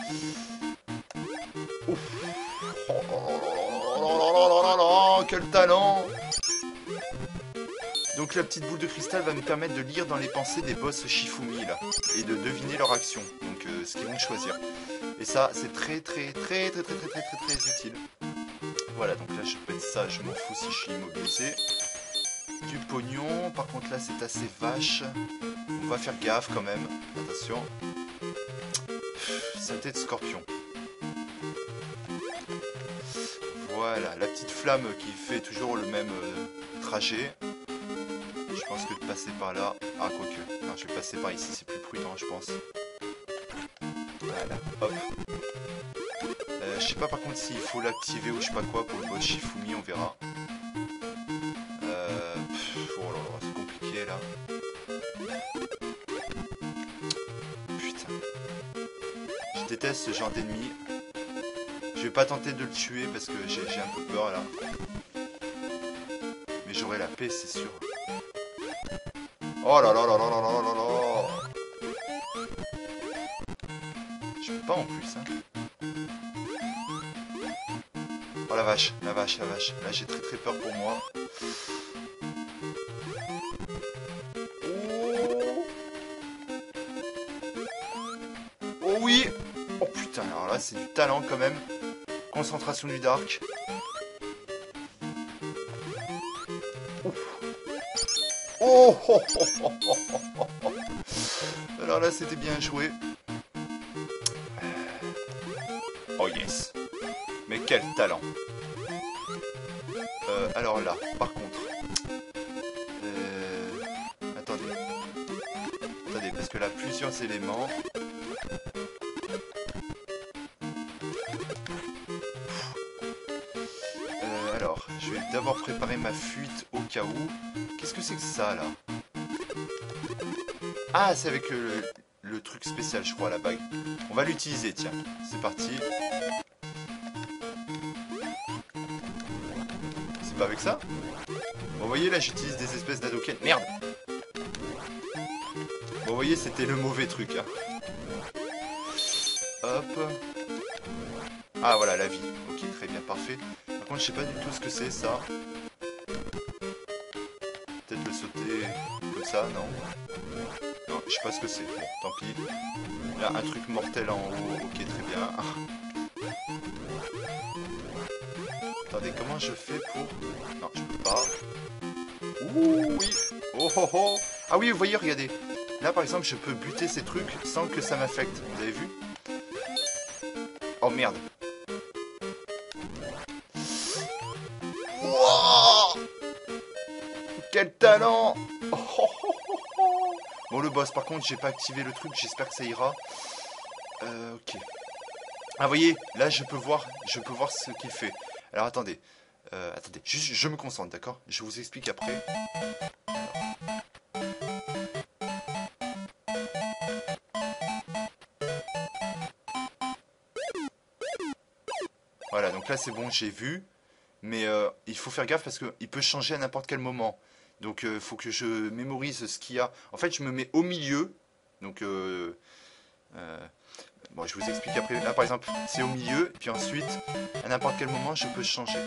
Ouf. Oh, oh, oh, oh, oh, oh, oh, oh, oh, quel talent! Donc Donc la petite boule de cristal va me permettre de lire dans les pensées des boss Shifumi là. Et de deviner leur action. Donc euh, ce qu'ils vont choisir. Et ça, c'est très très très très très très très très très utile. Voilà, donc là je pète ça, je m'en fous si je suis immobilisé. Du pognon, par contre là c'est assez vache. On va faire gaffe quand même, attention. Saleté de scorpion. Voilà, la petite flamme qui fait toujours le même euh, trajet. Je pense que de passer par là... Ah, quoique. Non, je vais passer par ici, c'est plus prudent, je pense. Voilà, hop. Euh, je sais pas par contre s'il faut l'activer ou je sais pas quoi pour le boss Shifumi, on verra. Euh... Pff, oh là là, c'est compliqué là. Putain. Je déteste ce genre d'ennemi. Je vais pas tenter de le tuer parce que j'ai un peu peur là. Mais j'aurai la paix, c'est sûr. Oh là là là là là là là là. Je peux pas en plus, hein. Oh la vache, la vache, la vache. Là j'ai très très peur pour moi. Oh, oh oui. Oh putain, alors là c'est du talent quand même. Concentration du Dark. Oh, oh, oh, oh, oh, oh, oh. Alors là c'était bien joué. Oh yes. Mais quel talent. Euh, alors là, par contre. Euh... Attendez. Attendez, parce que là, plusieurs éléments. Euh, alors, je vais d'abord préparer ma fuite au cas où. Qu'est-ce que c'est que ça, là? Ah, c'est avec le, le truc spécial, je crois, la bague. On va l'utiliser, tiens. C'est parti. C'est pas avec ça? Bon, vous voyez, là, j'utilise des espèces d'Hadoken. Merde! Bon, vous voyez, c'était le mauvais truc, hein. Hop. Ah, voilà, la vie. Ok, très bien, parfait. Par contre, je sais pas du tout ce que c'est, ça. Peut-être le sauter comme ça, non? Non, je sais pas ce que c'est. Bon, tant pis. Là, un truc mortel en haut. Ok, très bien. Attendez, comment je fais pour... Non, je peux pas. Ouh, oui. Oh, oh, oh. Ah oui, vous voyez, regardez. Là, par exemple, je peux buter ces trucs sans que ça m'affecte. Vous avez vu? Oh, merde. Wow, quel talent. Oh, oh, oh, oh. Bon, le boss, par contre, j'ai pas activé le truc. J'espère que ça ira. Euh, ok. Ah, vous voyez, là, je peux voir, je peux voir ce qu'il fait. Alors, attendez. Euh, attendez, juste, je me concentre, d'accord? Je vous explique après. Voilà, donc là, c'est bon, j'ai vu. Mais euh, il faut faire gaffe parce qu'il peut changer à n'importe quel moment. Donc il euh, faut que je mémorise ce qu'il y a. En fait, je me mets au milieu. Donc, euh, euh, bon, je vous explique après. Là, par exemple, c'est au milieu. Et puis ensuite, à n'importe quel moment, je peux changer.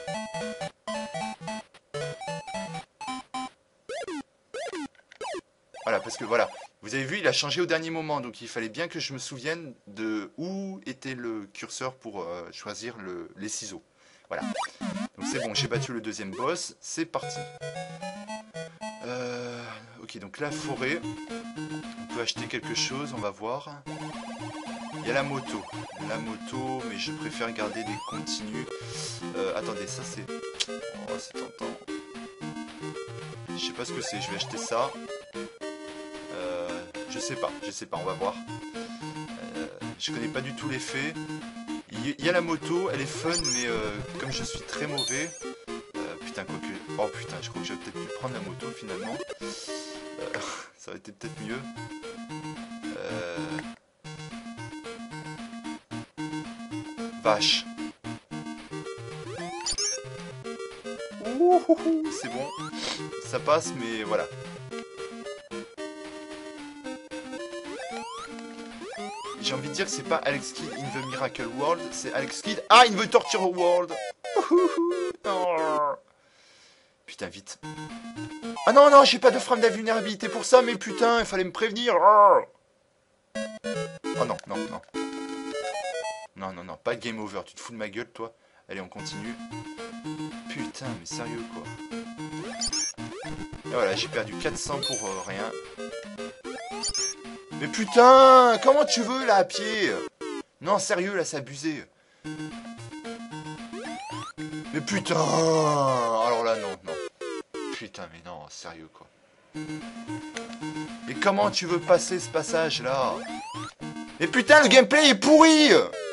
Voilà, parce que voilà. Vous avez vu, il a changé au dernier moment. Donc il fallait bien que je me souvienne de où était le curseur pour euh, choisir le, les ciseaux. Voilà. Donc c'est bon, j'ai battu le deuxième boss. C'est parti. Euh, ok, donc la forêt. On peut acheter quelque chose, on va voir. Il y a la moto. La moto, mais je préfère garder des continues. Euh, attendez, ça c'est... Oh, c'est tentant. Je sais pas ce que c'est, je vais acheter ça. Euh, je sais pas, je sais pas, on va voir. Euh, je connais pas du tout l'effet. Il y a la moto, elle est fun, mais euh, comme je suis très mauvais... Euh, putain, quoi que... Oh putain, je crois que j'aurais peut-être pu prendre la moto finalement. Euh, ça aurait été peut-être mieux. Euh... Vache. C'est bon. Ça passe, mais voilà. J'ai envie de dire que c'est pas Alex Kidd in the Miracle World, c'est Alex Kidd... Ah, in the Torture World. Oh. Putain. putain, vite. Ah non, non, j'ai pas de frame d'invulnérabilité pour ça, mais putain, il fallait me prévenir. Oh non, non, non. Non, non, non, pas game over, tu te fous de ma gueule, toi. Allez, on continue. Putain, mais sérieux, quoi. Et voilà, j'ai perdu quatre cents pour euh, rien. Mais putain, comment tu veux, là, à pied? Non, sérieux, là, c'est abusé. Mais putain. Alors là, non, non. Putain, mais non, sérieux, quoi. Mais comment tu veux passer ce passage-là? Mais putain, le gameplay est pourri.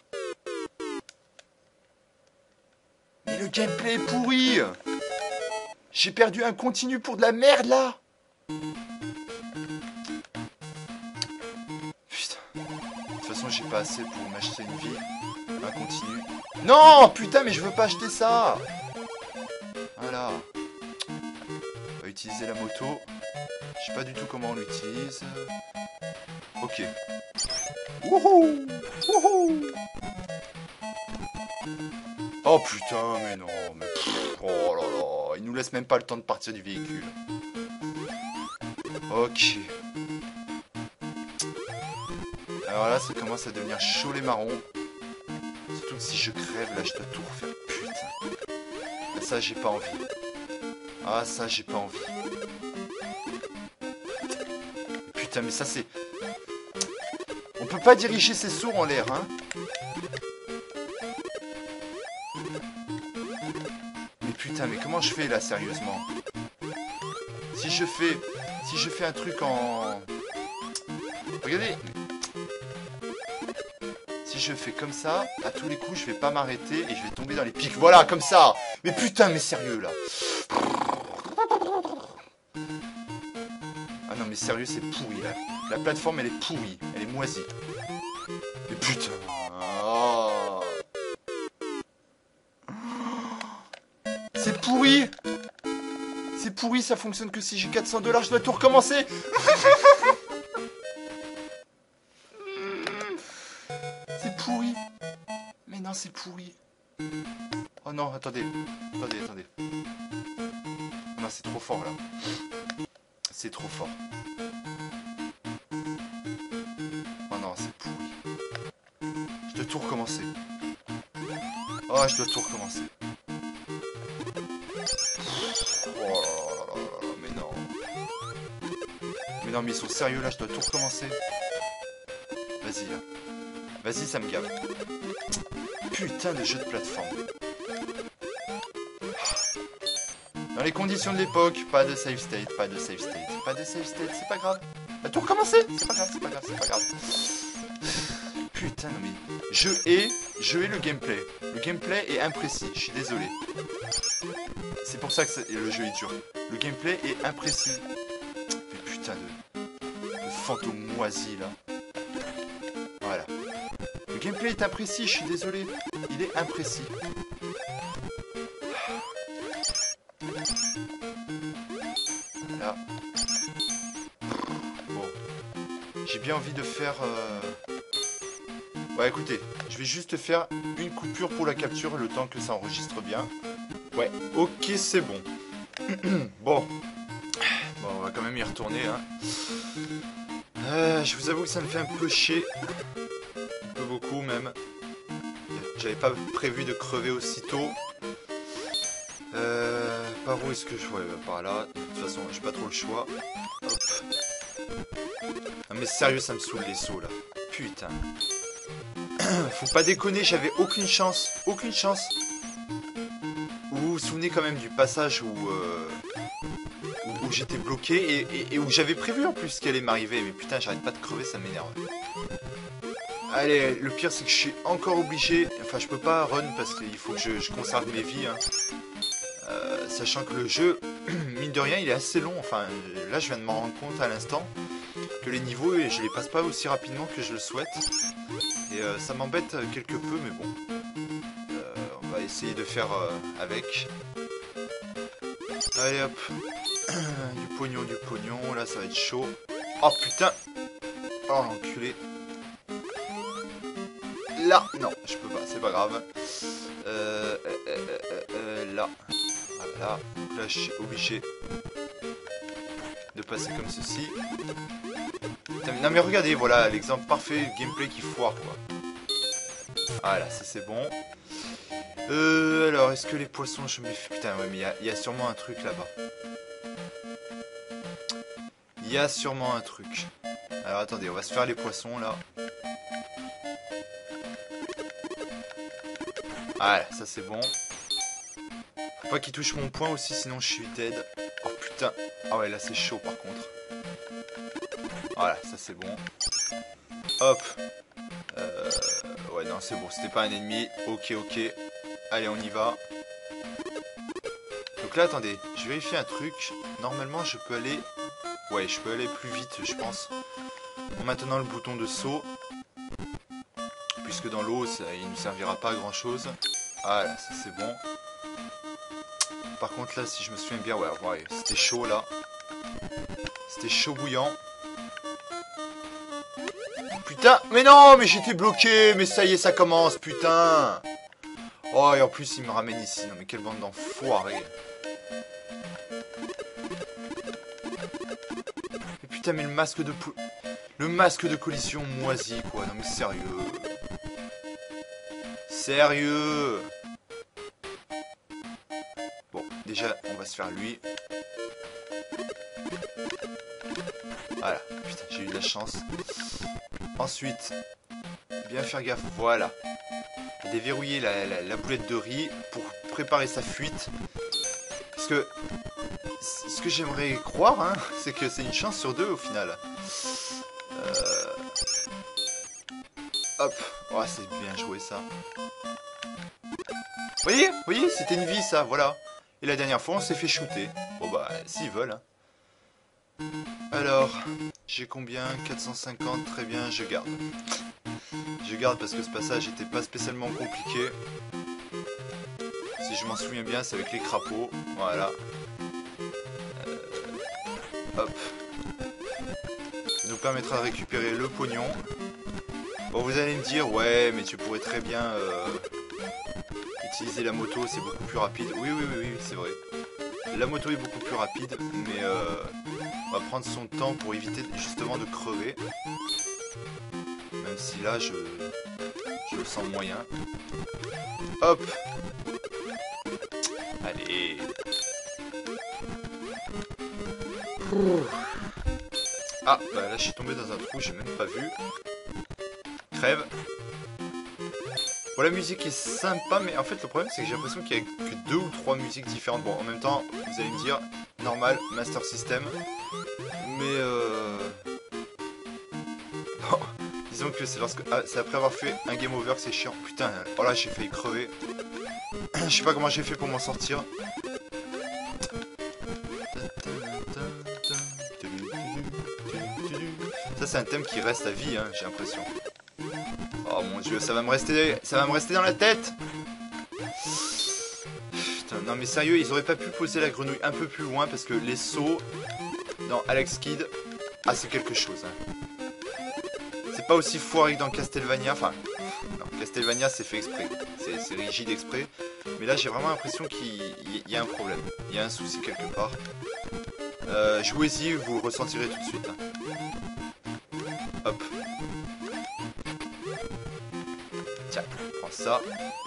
Mais le gameplay est pourri. J'ai perdu un continu pour de la merde, là. Putain. De toute façon, j'ai pas assez pour m'acheter une vie. Un continu. Non, putain, mais je veux pas acheter ça. Voilà. On va utiliser la moto. Je sais pas du tout comment on l'utilise. Ok. Wouhou! Wouhou! Oh putain, mais non, mais pff, oh là là, il nous laisse même pas le temps de partir du véhicule. Ok. Alors là, ça commence à devenir chaud les marrons. Surtout que si je crève, là, je dois tout refaire. Putain. Ah, ça, j'ai pas envie. Ah, ça, j'ai pas envie. Putain, mais ça, c'est... On peut pas diriger ses sauts en l'air, hein. Mais putain, mais comment je fais, là, sérieusement? Si je fais... Si je fais un truc en... Regardez. Si je fais comme ça, à tous les coups, je vais pas m'arrêter et je vais tomber dans les pics. Voilà, comme ça. Mais putain, mais sérieux, là. Ah non, mais sérieux, c'est pourri, là. La plateforme, elle est pourrie. Elle est moisie. Mais putain. Oh. C'est pourri. C'est pourri, ça fonctionne que si j'ai quatre cents dollars, je dois tout recommencer. C'est pourri. Mais non, c'est pourri. Oh non, attendez. Attendez, attendez. Non, c'est trop fort, là. C'est trop fort. Oh non, c'est pourri. Je dois tout recommencer. Oh, je dois tout recommencer. Oh là là là là là, mais non. Mais non, mais ils sont sérieux là, je dois tout recommencer. Vas-y là. Vas-y, ça me gave. Putain de jeu de plateforme. Dans les conditions de l'époque, pas de save state, pas de save state, pas de save state, c'est pas grave. On va tout recommencer, c'est pas grave, c'est pas grave, c'est pas grave. Putain, non mais... Je hais, je hais le gameplay. Le gameplay est imprécis, je suis désolé. C'est pour ça que le jeu est dur. Le gameplay est imprécis. Mais putain de... de fantôme moisi, là. Voilà. Le gameplay est imprécis, je suis désolé. Il est imprécis. Là. Bon. J'ai bien envie de faire... Euh... Ouais, écoutez, je vais juste faire une coupure pour la capture le temps que ça enregistre bien. Ouais, ok, c'est bon. Bon. Bon, on va quand même y retourner, hein. Euh, je vous avoue que ça me fait un peu chier. Un peu beaucoup, même. J'avais pas prévu de crever aussitôt. Euh, par où est-ce que je... Ouais, par là. De toute façon, j'ai pas trop le choix. Hop. Ah, mais sérieux, ça me saoule les sauts, là. Putain. Faut pas déconner, j'avais aucune chance. Aucune chance. Vous vous souvenez quand même du passage où... Euh, où, où j'étais bloqué et, et, et où j'avais prévu en plus ce qui allait m'arriver. Mais putain, j'arrête pas de crever, ça m'énerve. Allez, le pire c'est que je suis encore obligé... Enfin, je peux pas run parce qu'il faut que je, je conserve mes vies. Hein. Euh, sachant que le jeu, mine de rien, il est assez long. Enfin, là, je viens de m'en rendre compte à l'instant que les niveaux, je les passe pas aussi rapidement que je le souhaite. Et euh, ça m'embête quelque peu, mais bon. Euh, on va essayer de faire euh, avec. Allez hop. Du pognon, du pognon. Là, ça va être chaud. Oh putain. Oh l'enculé. Là, non, je peux pas, c'est pas grave. Euh, euh, euh, euh, euh, là. Voilà, Voilà. Donc là, je suis obligé de passer comme ceci. Non mais regardez, voilà, l'exemple parfait, gameplay qui foire, quoi. Voilà, ça c'est bon. Euh, alors, est-ce que les poissons, je me méfie. Putain, ouais, mais il y, y a sûrement un truc là-bas. Il y a sûrement un truc. Alors, attendez, on va se faire les poissons, là. Voilà, ça c'est bon. Faut pas qu'il touche mon point aussi, sinon je suis dead. Oh putain. Ah ouais, là c'est chaud par contre. Voilà, ça c'est bon. Hop. Euh... Ouais, non, c'est bon, c'était pas un ennemi. Ok, ok. Allez, on y va. Donc là, attendez, je vérifie un truc. Normalement, je peux aller... Ouais, je peux aller plus vite, je pense. En maintenant le bouton de saut. Puisque dans l'eau, ça, il ne servira pas à grand chose. Voilà, ça c'est bon. Par contre là, si je me souviens bien, ouais, ouais c'était chaud là. C'était chaud bouillant. Putain, mais non, mais j'étais bloqué. Mais ça y est, ça commence, putain. Oh, et en plus, il me ramène ici. Non, mais quelle bande d'enfoirés. Mais putain, mais le masque de... Le masque de collision moisi, quoi. Non, mais sérieux. Sérieux. Bon, déjà, on va se faire lui. Voilà. Putain, j'ai eu de la chance. Ensuite, bien faire gaffe. Voilà. Déverrouiller la, la, la boulette de riz pour préparer sa fuite. Parce que ce que j'aimerais croire, hein, c'est que c'est une chance sur deux au final. Euh... Hop. Oh, c'est bien joué ça. Vous voyez, vous voyez, c'était une vie ça, voilà. Et la dernière fois, on s'est fait shooter. Bon bah, s'ils veulent. Hein. Alors, j'ai combien? quatre cent cinquante, très bien, je garde. Je garde parce que ce passage n'était pas spécialement compliqué. Si je m'en souviens bien, c'est avec les crapauds. Voilà. Euh, hop. Ça nous permettra de récupérer le pognon. Bon, vous allez me dire, ouais, mais tu pourrais très bien euh, utiliser la moto, c'est beaucoup plus rapide. Oui, oui, oui, oui, c'est vrai. La moto est beaucoup plus rapide, mais euh, on va prendre son temps pour éviter justement de crever. Même si là, je, je le sens moyen. Hop. Allez. Ah, bah là, je suis tombé dans un trou, j'ai même pas vu. Crève. Bon, la musique est sympa, mais en fait, le problème, c'est que j'ai l'impression qu'il y a que deux ou trois musiques différentes. Bon, en même temps, vous allez me dire, normal, Master System. Mais euh... Bon, disons que c'est lorsque... Ah, c'est après avoir fait un game over que c'est chiant. Putain, oh là, j'ai failli crever. Je sais pas comment j'ai fait pour m'en sortir. Ça, c'est un thème qui reste à vie, hein, j'ai l'impression. Oh mon dieu, ça va me rester, ça va me rester dans la tête. Putain, non mais sérieux, ils auraient pas pu poser la grenouille un peu plus loin parce que les sauts dans Alex Kidd, ah c'est quelque chose. Hein. C'est pas aussi foiré que dans Castlevania, enfin, non, Castlevania c'est fait exprès, c'est rigide exprès. Mais là j'ai vraiment l'impression qu'il y, y a un problème, il y a un souci quelque part. Euh, Jouez-y, vous le ressentirez tout de suite. Hein. Hop. Tiens, prends ça.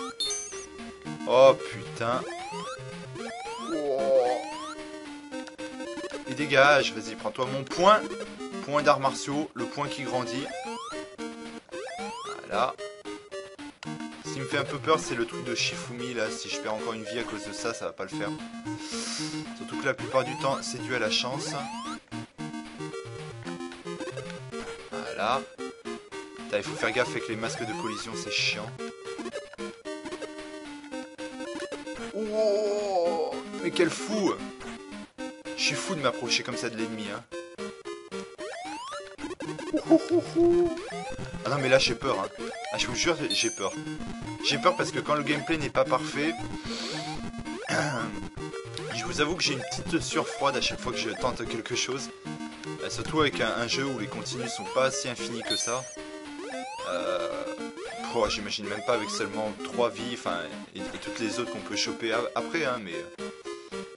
Oh putain. Oh. Et dégage, vas-y, prends-toi mon point. Point d'arts martiaux, le point qui grandit. Voilà. Ce qui me fait un peu peur, c'est le truc de Shifumi, là. Si je perds encore une vie à cause de ça, ça va pas le faire. Surtout que la plupart du temps, c'est dû à la chance. Voilà. Putain, il faut faire gaffe avec les masques de collision, c'est chiant. Oh, mais quel fou! Je suis fou de m'approcher comme ça de l'ennemi, hein. Ah non, mais là j'ai peur, hein. Ah, je vous jure, j'ai peur. J'ai peur parce que quand le gameplay n'est pas parfait, je vous avoue que j'ai une petite sueur froide à chaque fois que je tente quelque chose. Euh, surtout avec un, un jeu où les continues sont pas si infinis que ça. Euh, oh, j'imagine même pas avec seulement trois vies, enfin, et, et toutes les autres qu'on peut choper après, hein, mais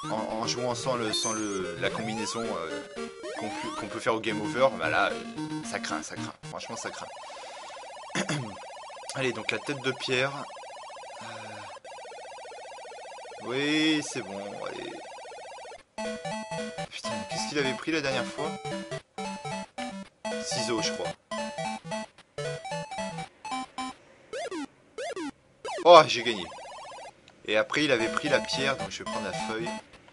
en, en jouant sans, le, sans le, la combinaison euh, qu'on peut, qu'on peut faire au game over, bah là, ça craint, ça craint. Franchement, ça craint. Allez, donc la tête de pierre. Euh... Oui, c'est bon, allez. Putain, qu'est-ce qu'il avait pris la dernière fois? Ciseaux, je crois. Oh, j'ai gagné. Et après, il avait pris la pierre, donc je vais prendre la feuille.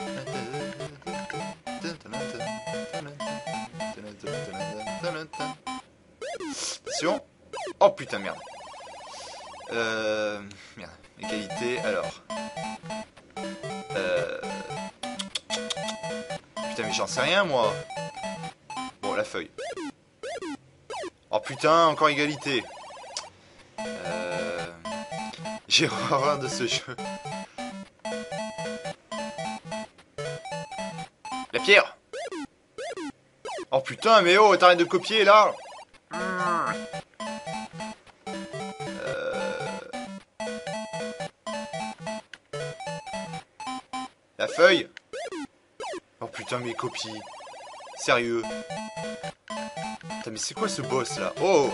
Attention. Oh putain, merde. Euh... Merde. Égalité, alors. Euh... Putain, mais j'en sais rien, moi. Bon, la feuille. Oh putain, encore égalité. Euh... J'ai horreur de ce jeu. La pierre. Oh putain, mais oh, t'arrêtes de copier, là. Euh... La feuille. Oh putain, mais copie. Sérieux. Putain, mais c'est quoi ce boss, là? Oh.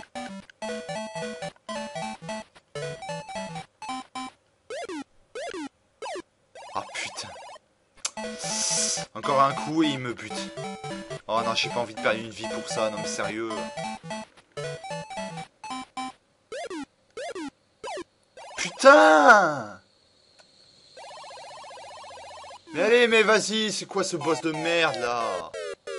Ah putain. Encore un coup et il me bute. Oh non, j'ai pas envie de perdre une vie pour ça. Non mais sérieux. Putain. Mais allez, mais vas-y, c'est quoi ce boss de merde là?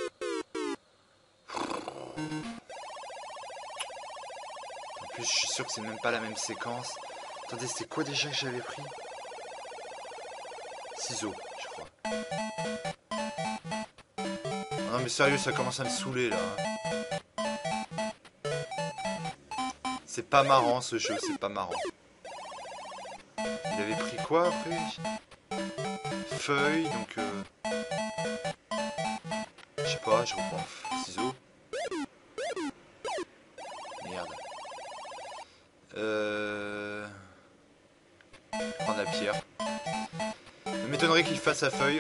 En plus, je suis sûr que c'est même pas la même séquence. Attendez, c'était quoi déjà que j'avais pris? Ciseaux, je crois. Oh non mais sérieux, ça commence à me saouler là. C'est pas marrant ce jeu, c'est pas marrant. Il avait pris quoi après? Feuille, donc euh... je sais pas, je reprends ciseaux. Merde. Euh... Prendre la pierre. Ne m'étonnerait qu'il fasse sa feuille.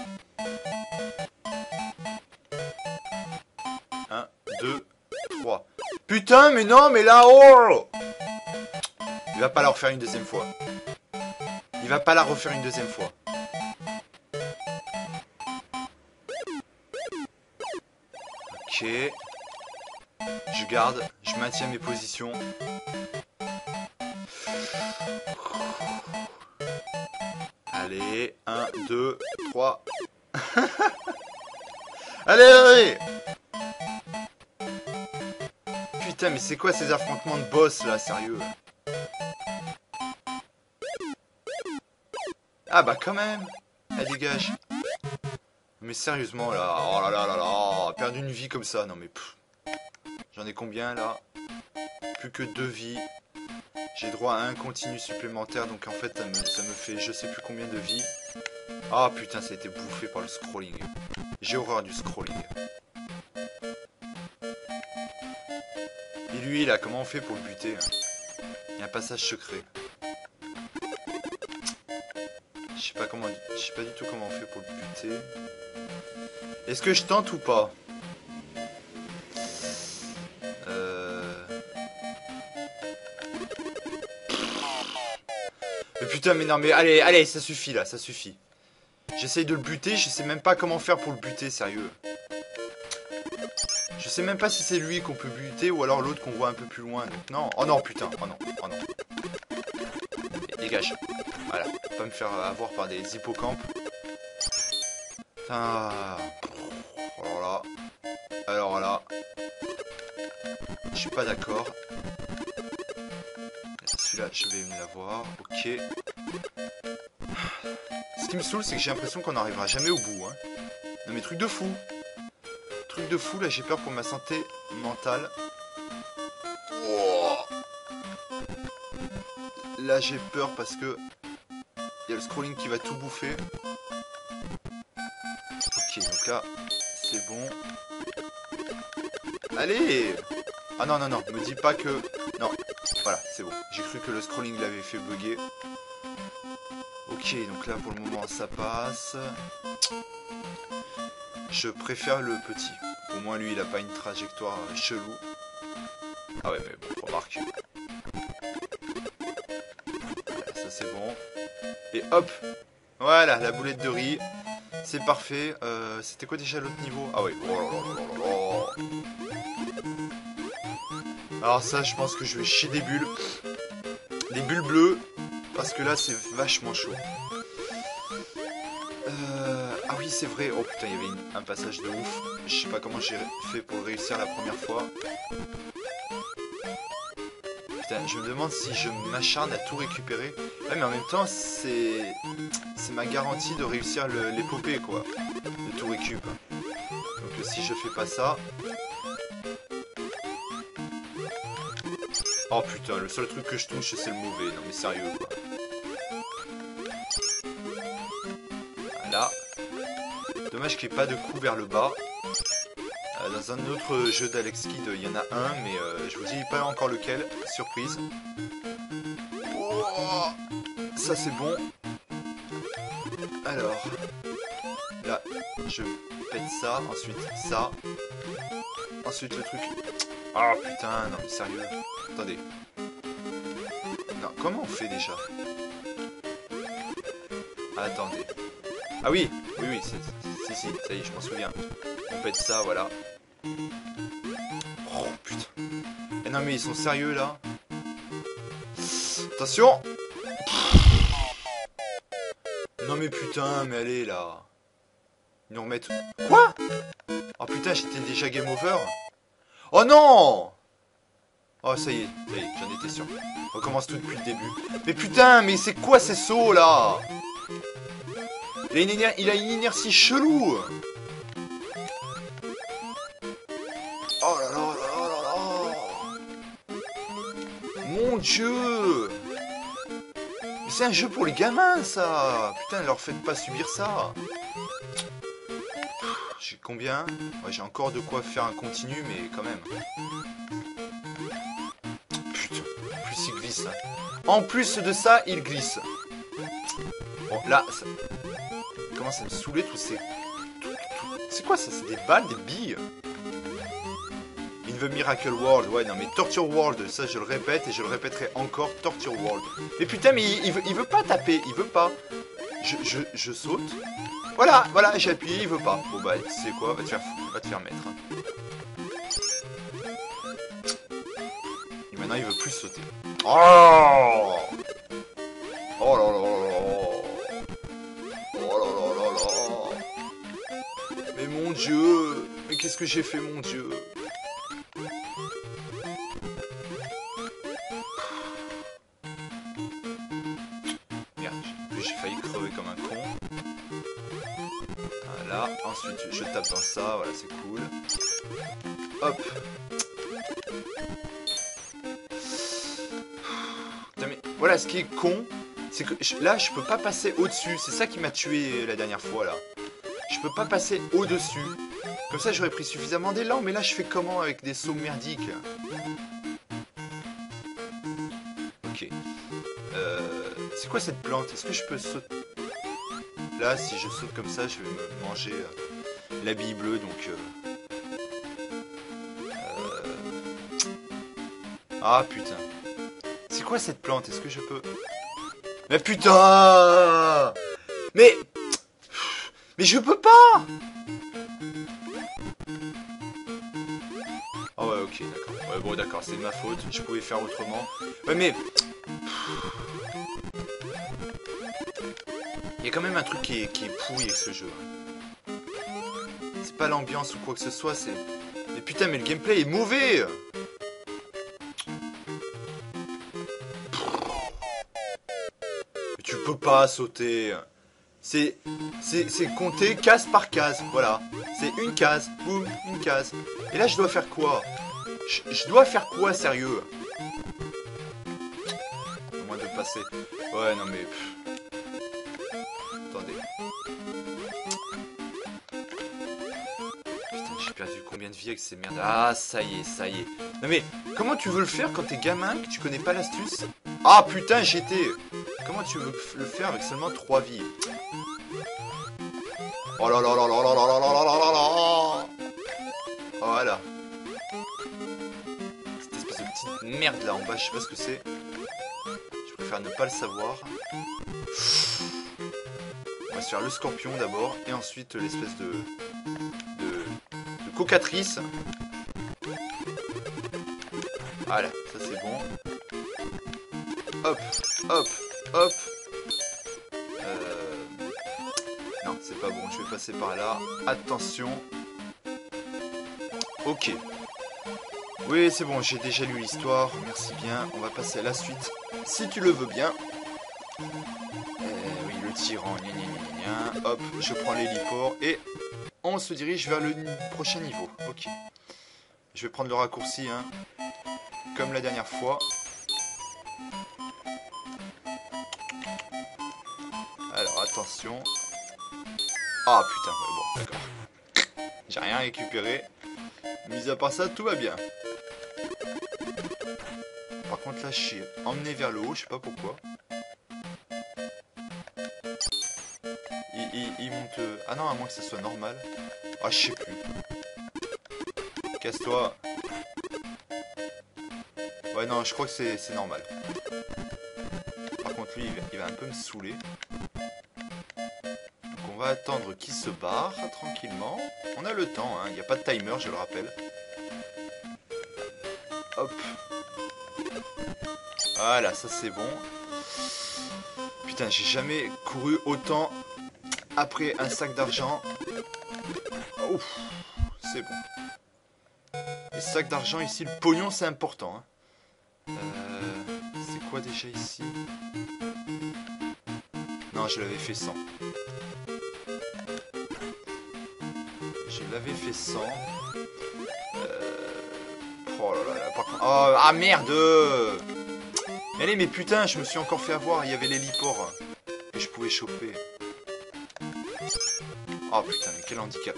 un, deux, trois. Putain, mais non, mais là, oh! Il va pas la refaire une deuxième fois. Il va pas la refaire une deuxième fois. Ok. Je garde, je maintiens mes positions. Allez, un, deux, trois. Allez, allez! Putain, mais c'est quoi ces affrontements de boss là, sérieux? Ah bah quand même. Elle dégage. Mais sérieusement là, oh là là là là, perdre une vie comme ça, non mais pff. J'en ai combien là? Plus que deux vies. J'ai droit à un continu supplémentaire, donc en fait ça me, ça me fait je sais plus combien de vies. Ah putain, ça a été bouffé par le scrolling. J'ai horreur du scrolling. Et lui là, comment on fait pour le buter? Il y a un passage secret. Je sais pas comment, je sais pas du tout comment on fait pour le buter. Est-ce que je tente ou pas? Euh... Mais putain, mais non, mais allez, allez, ça suffit là, ça suffit. J'essaye de le buter, je sais même pas comment faire pour le buter, sérieux. Je sais même pas si c'est lui qu'on peut buter ou alors l'autre qu'on voit un peu plus loin. Donc non, oh non, putain, oh non, oh non. Et dégage. Voilà, faut pas me faire avoir par des hippocampes. Putain. Alors là. Alors là. Je suis pas d'accord. Celui-là, je vais me l'avoir. Ok. Ce qui me saoule, c'est que j'ai l'impression qu'on n'arrivera jamais au bout. Hein. Non mais truc de fou. Truc de fou, là j'ai peur pour ma santé mentale. Oh. Là j'ai peur parce que il y a le scrolling qui va tout bouffer. Ok, donc là, c'est bon. Allez! Ah non, non, non, me dis pas que... Non, voilà, c'est bon. J'ai cru que le scrolling l'avait fait bugger. Ok, donc là pour le moment ça passe. Je préfère le petit. Au moins lui il a pas une trajectoire chelou. Ah ouais mais bon, remarque. Voilà, ça c'est bon. Et hop. Voilà, la boulette de riz. C'est parfait. Euh, C'était quoi déjà l'autre niveau? Ah ouais. Oh là là là là là. Alors ça je pense que je vais chier des bulles. Des bulles bleues. Parce que là c'est vachement chaud. Euh... Ah oui c'est vrai. Oh putain il y avait une... un passage de ouf. Je sais pas comment j'ai fait pour réussir la première fois. Putain, je me demande si je m'acharne à tout récupérer. Ouais, mais en même temps, c'est c'est ma garantie de réussir l'épopée, quoi. De tout récup. Donc si je fais pas ça... Oh putain, le seul truc que je touche, c'est le mauvais. Non mais sérieux, quoi. Voilà. Dommage qu'il n'y ait pas de coup vers le bas. Euh, dans un autre jeu d'Alex Kidd, il y en a un, mais euh, je vous dis pas encore lequel. Surprise. Oh, ça c'est bon. Alors, là, je pète ça, ensuite ça. Ensuite le truc. Oh putain, non mais sérieux. Attendez. Non, comment on fait déjà? Attendez. Ah oui, oui, oui, si, si, ça y est, je m'en souviens. On pète ça, voilà. Oh putain. Eh non mais ils sont sérieux là. Attention. Non mais putain, mais allez là. Ils nous remettent... Quoi? Oh putain, j'étais déjà game over. Oh non. Oh ça y est, ça y est, j'en étais sûr. On recommence tout depuis le début. Mais putain, mais c'est quoi ces sauts là? Il a une, éner... Il a une inertie chelou. Oh là là là là là là. Mon dieu. C'est un jeu pour les gamins ça. Putain, leur faites pas subir ça. J'ai combien? Ouais, j'ai encore de quoi faire un continu, mais quand même. Putain, en plus il glisse. En plus de ça, il glisse. Bon, là, ça... il commence à me saouler tous ces... C'est quoi ça? C'est des balles, des billes? In the Miracle World, ouais, non mais Torture World, ça je le répète et je le répéterai encore, Torture World. Mais putain, mais il, il, veut, il veut pas taper, il veut pas. Je, je, je saute. Voilà, voilà, j'ai appuyé, il veut pas. Bon bah, tu sais quoi, va te faire, va te faire mettre. Et maintenant, il veut plus sauter. Oh Oh là là là là. Oh là là là là. Mais mon dieu. Mais qu'est-ce que j'ai fait, mon dieu? Merde, j'ai failli crever comme un con. Voilà, ensuite je tape dans ça, voilà, c'est cool. Hop. Putain, mais voilà, ce qui est con, c'est que je, là, je peux pas passer au-dessus. C'est ça qui m'a tué la dernière fois, là. Je peux pas passer au-dessus. Comme ça, j'aurais pris suffisamment d'élan, mais là, je fais comment avec des sauts merdiques? Ok. Euh, c'est quoi cette plante? Est-ce que je peux sauter? Là, si je saute comme ça, je vais me manger euh, la bille bleue, donc... Euh... Euh... Ah, putain. C'est quoi cette plante? Est-ce que je peux... Mais putain! Mais... Mais je peux pas! Oh ouais, ok, d'accord. Ouais, bon, d'accord, c'est de ma faute. Je pouvais faire autrement. Ouais, mais... Il y a quand même un truc qui est, qui est pourri avec ce jeu. C'est pas l'ambiance ou quoi que ce soit, c'est... Mais putain, mais le gameplay est mauvais! Mais tu peux pas sauter. C'est... C'est compter case par case, voilà. C'est une case, boum, une case. Et là, je dois faire quoi? je, je dois faire quoi, sérieux? Au moins de passer... Ouais, non mais... Attendez. Putain, j'ai perdu combien de vie avec ces merdes? Ah, ça y est, ça y est. Non mais, comment tu veux le faire quand t'es gamin, que tu connais pas l'astuce? Ah putain, j'étais... comment tu veux le faire avec seulement trois vies? Oh là là là là là là là là là là là là. Voilà. Cette espèce de petite merde là en bas, je sais pas ce que c'est. Je préfère ne pas le savoir. On va se faire le scorpion d'abord, et ensuite l'espèce de, de, de cocatrice. Voilà, ça c'est bon. Hop, hop, hop. Euh... Non, c'est pas bon, je vais passer par là. Attention. Ok. Oui, c'est bon, j'ai déjà lu l'histoire. Merci bien. On va passer à la suite, si tu le veux bien. Euh, oui, le tyran. Gna, gna, gna, gna. Hop, je prends l'héliport et on se dirige vers le prochain niveau. Ok. Je vais prendre le raccourci, hein, comme la dernière fois. Alors, attention. Ah, putain, ouais, bon, d'accord. J'ai rien récupéré. Mis à part ça, tout va bien. Par contre, là, je suis emmené vers le haut, je sais pas pourquoi. Il, il, il monte... Ah non, à moins que ça soit normal. Ah, je sais plus. Casse-toi. Ouais, non, je crois que c'est normal. Par contre, lui, il va, il va un peu me saouler. Donc, on va attendre qu'il se barre tranquillement. On a le temps, hein. Il n'y a pas de timer, je le rappelle. Hop. Voilà, ça c'est bon. Putain, j'ai jamais couru autant après un sac d'argent. Ouf, c'est bon. Les sacs d'argent ici, le pognon c'est important. Hein. Euh, c'est quoi déjà ici? Non, je l'avais fait sans. Je l'avais fait sans. Euh... Oh là là, là par contre... Oh, ah merde! Allez, mais putain, je me suis encore fait avoir. Il y avait l'héliport que je pouvais choper. Oh putain, mais quel handicap.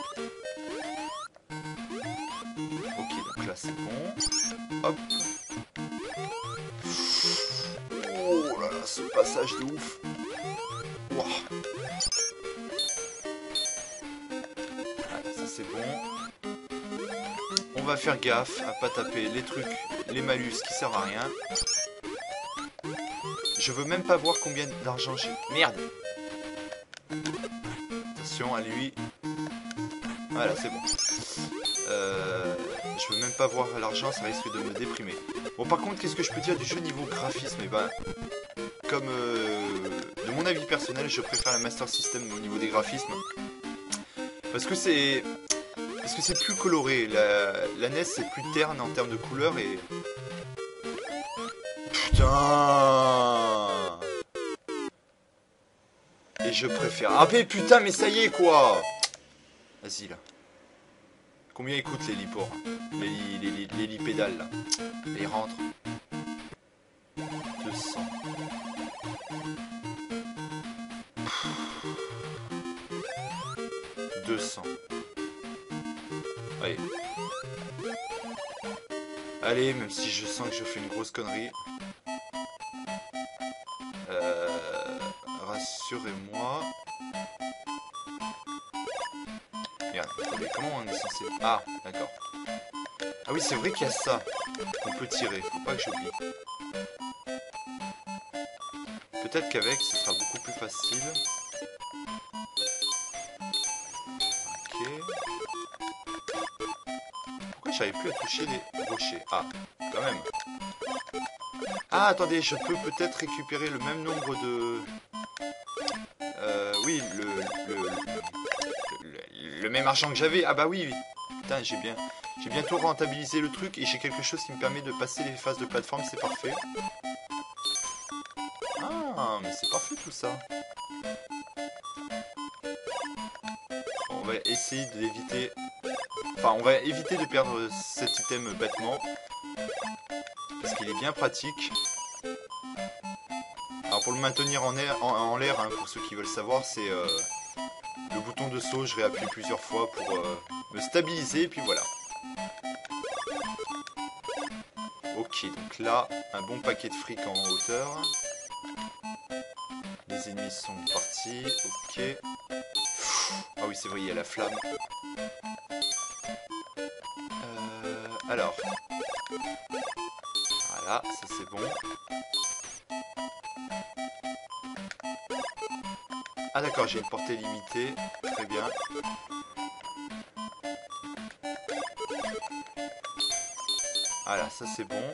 Ok, donc là c'est bon. Hop. Oh là là, ce passage de ouf. Wow. Voilà, ça c'est bon. On va faire gaffe à pas taper les trucs, les malus qui servent à rien. Je veux même pas voir combien d'argent j'ai. Merde. Attention à lui. Voilà, c'est bon. Euh, je veux même pas voir l'argent, ça risque de me déprimer. Bon, par contre, qu'est-ce que je peux dire du jeu niveau graphisme? Et ben, comme euh, de mon avis personnel, je préfère la Master System au niveau des graphismes. Parce que c'est... Parce que c'est plus coloré. La, la N E S, c'est plus terne en termes de couleurs et... Putain! Et je préfère... Ah mais putain, mais ça y est, quoi! Vas-y, là. Combien écoute l'héliport? L'hélipédale, là. Et il rentre. deux cents. deux cents. Allez. Allez, même si je sens que je fais une grosse connerie. Euh, Rassurez-moi. Regarde, comment on est censé... Ah, d'accord. Ah oui, c'est vrai qu'il y a ça qu'on peut tirer. Faut pas que j'oublie. Peut-être qu'avec, ce sera beaucoup plus facile. Ok. Pourquoi j'arrive plus à toucher les rochers? Ah, quand même. Ah, attendez, je peux peut-être récupérer le même nombre de... Euh, oui, le, le, le, le même argent que j'avais. Ah bah oui, oui. Putain, j'ai bien, j'ai bientôt rentabilisé le truc et j'ai quelque chose qui me permet de passer les phases de plateforme, c'est parfait. Ah, mais c'est parfait tout ça. On va essayer d'éviter... Enfin, on va éviter de perdre cet item bêtement. Parce qu'il est bien pratique. Alors pour le maintenir en l'air, en, en l'air, hein, pour ceux qui veulent savoir, c'est euh, le bouton de saut, je réappuie plusieurs fois pour euh, me stabiliser, et puis voilà. Ok, donc là, un bon paquet de fric en hauteur. les ennemis sont partis. Ok. Ah oui, c'est vrai, il y a la flamme. Euh, alors. Voilà, ça c'est bon. Ah d'accord, j'ai une portée limitée. Très bien. Voilà, ça c'est bon.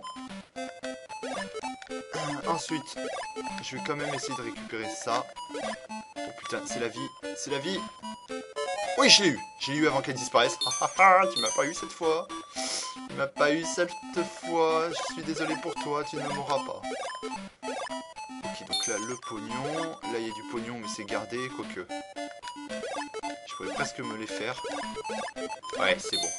Ensuite, je vais quand même essayer de récupérer ça. Oh putain, c'est la vie. C'est la vie. Oui, je l'ai eu. Je l'ai eu avant qu'elle disparaisse. Tu m'as pas eu cette fois. Tu m'as pas eu cette fois. Je suis désolé pour toi, tu ne m'auras pas. Ok, donc là, le pognon. Là, il y a du pognon, mais c'est gardé, quoique. Je pourrais presque me les faire. Ouais, c'est bon.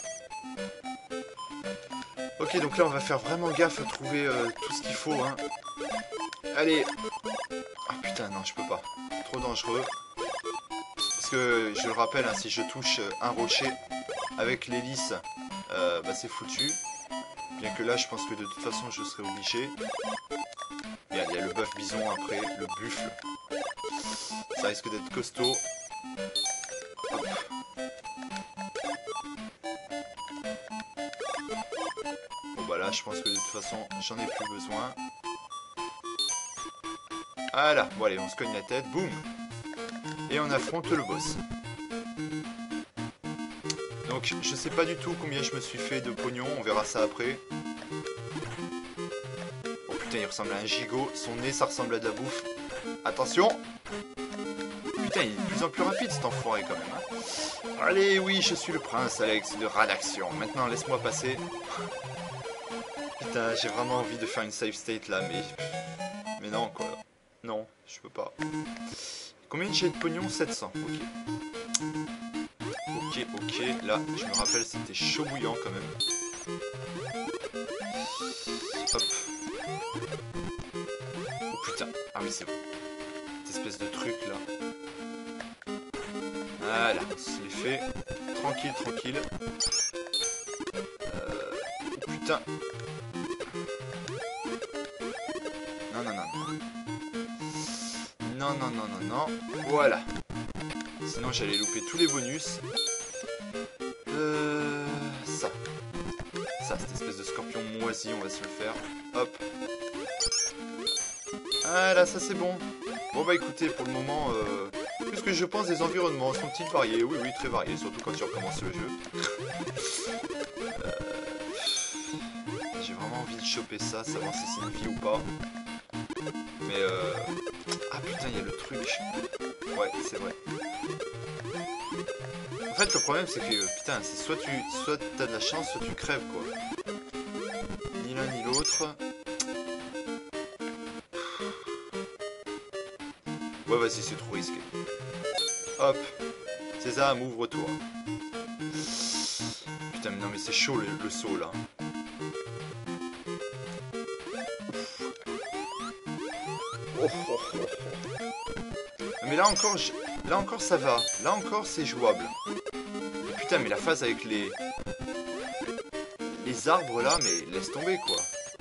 Ok, donc là, on va faire vraiment gaffe à trouver euh, tout ce qu'il faut, hein. Allez. Ah putain, non, je peux pas. Trop dangereux. Parce que, je le rappelle, hein, si je touche un rocher avec l'hélice, euh, bah, c'est foutu. Bien que là, je pense que de toute façon, je serai obligé. Il y a, il y a le bœuf bison après, le buffle. Ça risque d'être costaud. Hop. Bon bah là, je pense que de toute façon, j'en ai plus besoin. Voilà, bon allez, on se cogne la tête, boum. Et on affronte le boss. Donc, je sais pas du tout combien je me suis fait de pognon, on verra ça après. Oh putain, il ressemble à un gigot, son nez, ça ressemble à de la bouffe. Attention. Putain, il est de plus en plus rapide cet enfoiré quand même. Hein. Allez, oui, je suis le prince Alex de Radaction. Maintenant, laisse-moi passer. Putain, j'ai vraiment envie de faire une save state là, mais... Mais non, quoi. Non, je peux pas. Combien j'ai de pognon? sept cents, ok. Ok, ok, là, je me rappelle, c'était chaud bouillant quand même. Hop. Oh putain, ah oui, c'est bon. Cette espèce de truc là. Voilà, on se les fait. Tranquille, tranquille. Euh... Oh putain. Non, non, non, non. Non, non, non, non, non. Voilà. Sinon, j'allais louper tous les bonus. Euh... Ça. Ça, cette espèce de scorpion moisi, on va se le faire. Hop. Ah là, ça c'est bon. Bon bah écoutez, pour le moment, euh... qu'est-ce que je pense des environnements? Sont-ils variés? Oui, oui, très variés, surtout quand tu recommences le jeu. euh... J'ai vraiment envie de choper ça, savoir si c'est une vie ou pas. Mais euh... ah putain, il y a le truc. Ouais, c'est vrai. En fait, le problème, c'est que, putain, c'est soit tu soit t'as de la chance, soit tu crèves, quoi. Ni l'un ni l'autre. Ouais, vas-y, c'est trop risqué. Hop. Sésame, ouvre-toi. Putain, mais non, mais c'est chaud, le, le saut, là. Oh, oh, oh, oh. Mais là encore, je... là encore, ça va. Là encore, c'est jouable. Putain, mais la phase avec les... les arbres, là, mais laisse tomber, quoi.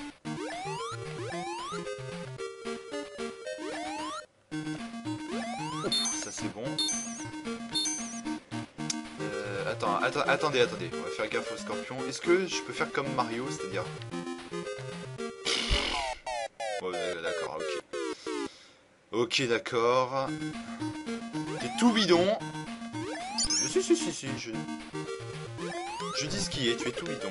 Ouf, ça, c'est bon. Euh, attends, attends, attendez, attendez. On va faire gaffe au scorpion. Est-ce que je peux faire comme Mario, c'est-à-dire... Bon, euh, d'accord, ok. Ok, d'accord. T'es tout bidon. Si, si, si, si, je... Je dis ce qui est, tu es tout bidon.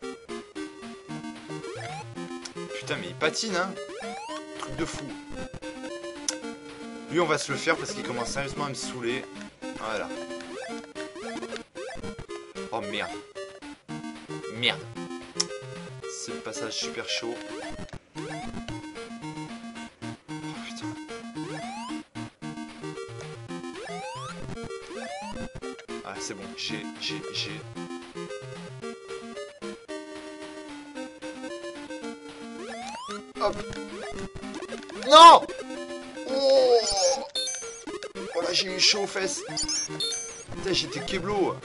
Putain, mais il patine, hein. Truc de fou. Lui, on va se le faire parce qu'il commence sérieusement à me saouler. Voilà. Oh, merde. Merde. C'est le passage super chaud. Ah, c'est bon, j'ai, j'ai, j'ai... Hop. Non. Oh, oh là, j'ai eu chaud aux fesses. Putain, j'étais keblo.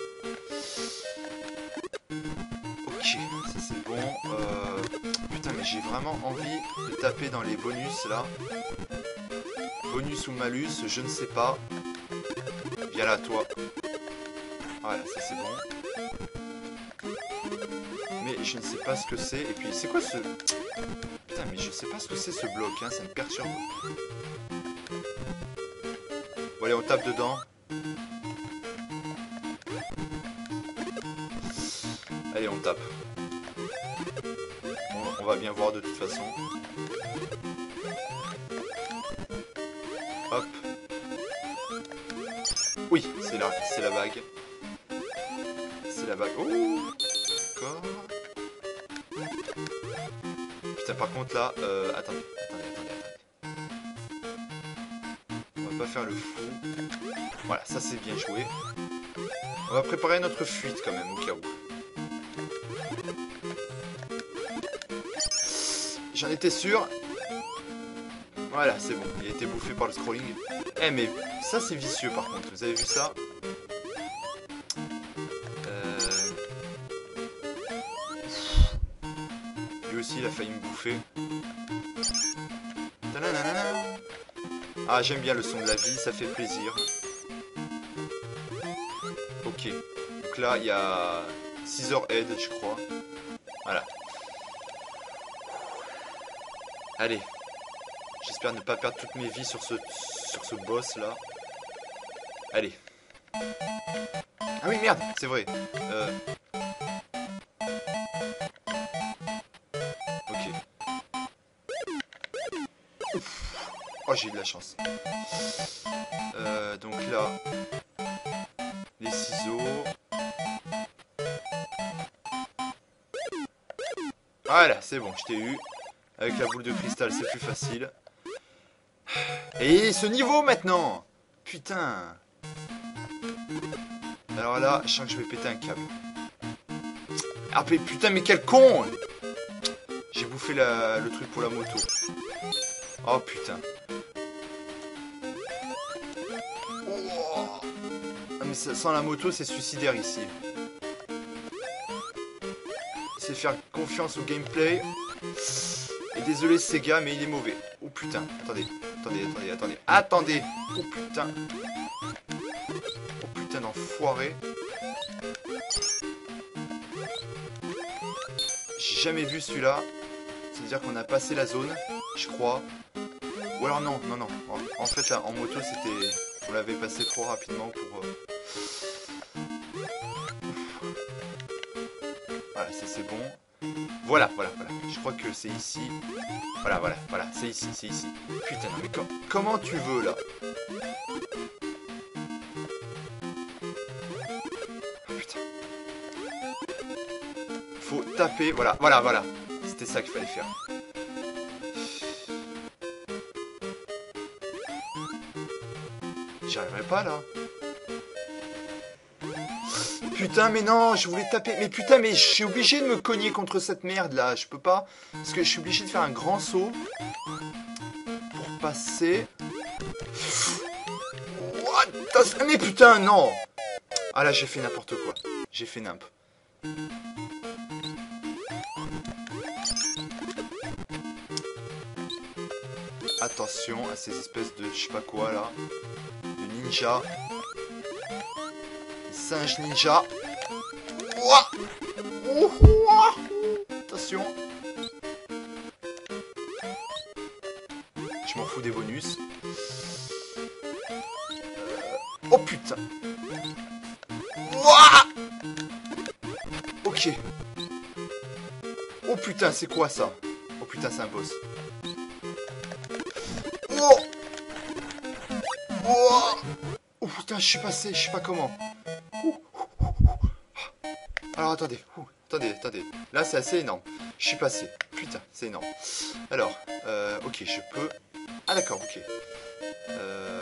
Ok, ça c'est bon. Euh... Putain, mais j'ai vraiment envie de taper dans les bonus, là. Bonus ou malus, je ne sais pas. Viens là, toi. Voilà, ça c'est bon. Mais je ne sais pas ce que c'est. Et puis, c'est quoi ce... Putain, mais je sais pas ce que c'est ce bloc, hein, ça me perturbe. Bon, allez, on tape dedans. Allez, on tape. On, on va bien voir de toute façon. Hop. Oui, c'est là, c'est la bague. C'est la bague. Oh, d'accord. Putain, par contre là, euh, attendez, attendez, attendez, attendez. On va pas faire le fou. Voilà, ça c'est bien joué. On va préparer notre fuite quand même, au cas où. J'en étais sûr. Voilà, c'est bon. Il a été bouffé par le scrolling. Eh, mais ça, c'est vicieux, par contre. Vous avez vu ça? euh... Lui aussi, il a failli me bouffer. Ah, j'aime bien le son de la vie. Ça fait plaisir. Ok. Donc là, il y a six heures aide, je crois. Voilà. Allez. J'espère ne pas perdre toutes mes vies sur ce, sur ce boss là. Allez. Ah oui, merde, c'est vrai. Euh... Ok. Ouf. Oh, j'ai eu de la chance. Euh, donc là, les ciseaux. Voilà, c'est bon, je t'ai eu. Avec la boule de cristal, c'est plus facile. Et ce niveau maintenant! Putain! Alors là, je sens que je vais péter un câble. Ah putain, mais quel con! J'ai bouffé la, le truc pour la moto. Oh putain. Oh. Ah, mais ça, sans la moto, c'est suicidaire ici. C'est faire confiance au gameplay. Et désolé Sega, mais il est mauvais. Oh putain, attendez, attendez, attendez, attendez, attendez. Oh putain. Oh putain d'enfoiré. J'ai jamais vu celui-là. C'est-à-dire qu'on a passé la zone, je crois. Ou alors non, non, non. En, en fait, là, en moto, c'était... On l'avait passé trop rapidement pour... Euh... Voilà, ça c'est bon. Voilà, voilà, voilà. Je crois que c'est ici. Voilà, voilà, voilà. C'est ici, c'est ici. Putain, mais com comment tu veux, là? Oh, putain. Faut taper. Voilà, voilà, voilà. C'était ça qu'il fallait faire. J'y arriverai pas, là. Putain, mais non, je voulais taper. Mais putain, mais je suis obligé de me cogner contre cette merde là. Je peux pas. Parce que je suis obligé de faire un grand saut pour passer. What? Mais putain, non. Ah là, j'ai fait n'importe quoi. J'ai fait nimp. Attention à ces espèces de je sais pas quoi là. De ninja. Singe ninja. Ouah. Ouah. Attention. Je m'en fous des bonus. Euh... Oh putain. Ouah. Ok. Oh putain, c'est quoi ça? Oh putain, c'est un boss. Oh. Oh. Oh putain, je suis passé, je sais pas comment. Alors attendez, Ouh, attendez, attendez. Là c'est assez énorme. Je suis passé. Putain, c'est énorme. Alors, euh, ok, je peux. Ah d'accord, ok. Euh...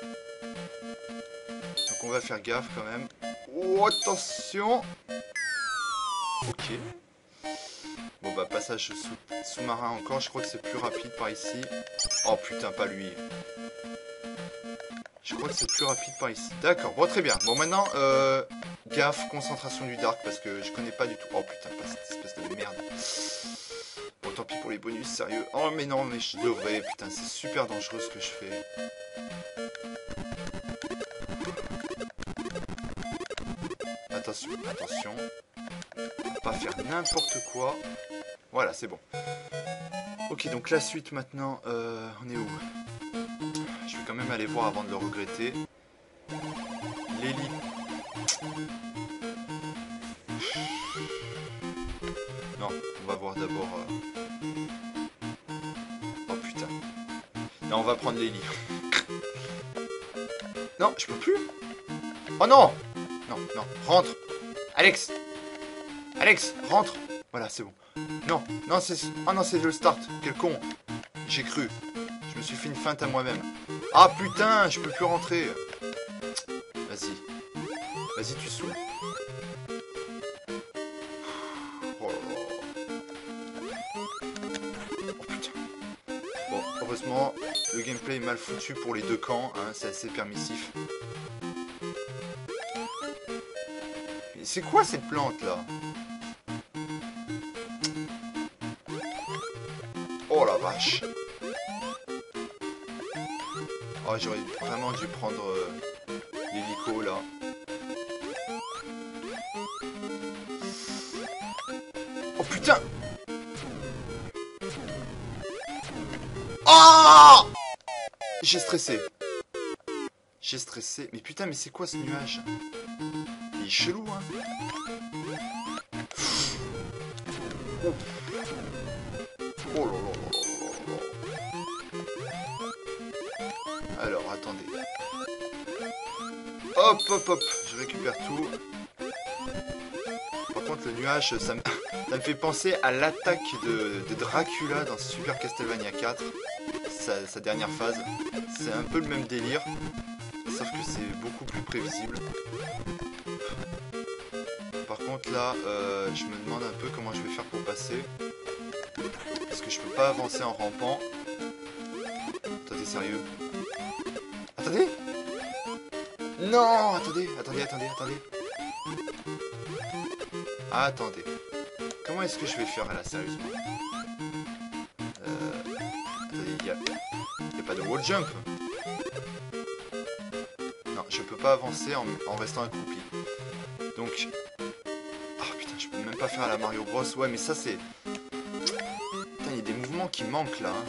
Donc on va faire gaffe quand même. Oh attention. Ok. Bon bah passage sous-marin encore. Je crois que c'est plus rapide par ici. Oh putain, pas lui. Je crois que c'est plus rapide par ici. D'accord, bon très bien. Bon maintenant, euh, gaffe, concentration du dark parce que je connais pas du tout. Oh putain, pas cette espèce de merde. Bon tant pis pour les bonus, sérieux. Oh mais non, mais je devrais. Putain, c'est super dangereux ce que je fais. Attention, attention. On va pas faire n'importe quoi. Voilà, c'est bon. Ok, donc la suite maintenant, euh, on est où? Je vais quand même aller voir avant de le regretter. Lily. Non, on va voir d'abord... Euh... Oh putain. Non, on va prendre Lily. Non, je peux plus. Oh non. Non, non, rentre. Alex. Alex, rentre. Voilà, c'est bon. Non, non, c'est... Oh non, c'est le start. Quel con. J'ai cru. Je me suis fait une feinte à moi-même. Ah putain, je peux plus rentrer. Vas-y. Vas-y, tu saoules. Oh là là. Oh putain. Bon, heureusement, le gameplay est mal foutu pour les deux camps. Hein, c'est assez permissif. C'est quoi cette plante là? Oh la vache. Oh, j'aurais vraiment dû prendre euh, l'hélico là. Oh putain. Oh, j'ai stressé. J'ai stressé. Mais putain, mais c'est quoi ce nuage? Il est chelou, hein. Oh, oh là là là là là. Alors, attendez. Hop, hop, hop. Je récupère tout. Par contre, le nuage, ça me, ça me fait penser à l'attaque de, de Dracula dans Super Castlevania quatre. Sa, sa dernière phase. C'est un peu le même délire. Sauf que c'est beaucoup plus prévisible. Par contre, là, euh, je me demande un peu comment je vais faire pour passer. Parce que je peux pas avancer en rampant. Attendez, sérieux. Attendez. Non, attendez, attendez, attendez, attendez. Ah, attendez. Comment est-ce que je vais faire là, sérieusement? euh... Attendez, il y a... y a pas de wall jump. Non, je peux pas avancer en, en restant accroupi. Donc... Ah oh, putain, je peux même pas faire à la Mario Bros. Ouais, mais ça c'est... Putain, il y a des mouvements qui manquent là.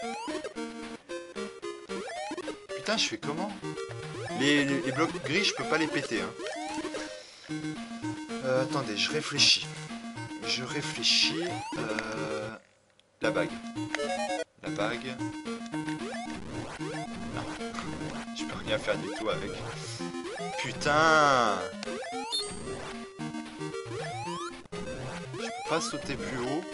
Putain, je fais comment? Les, les, les blocs gris, je peux pas les péter. Hein. Euh, attendez, je réfléchis. Je réfléchis. Euh, la bague. La bague. Non. Je peux rien faire du tout avec. Putain! Je peux pas sauter plus haut.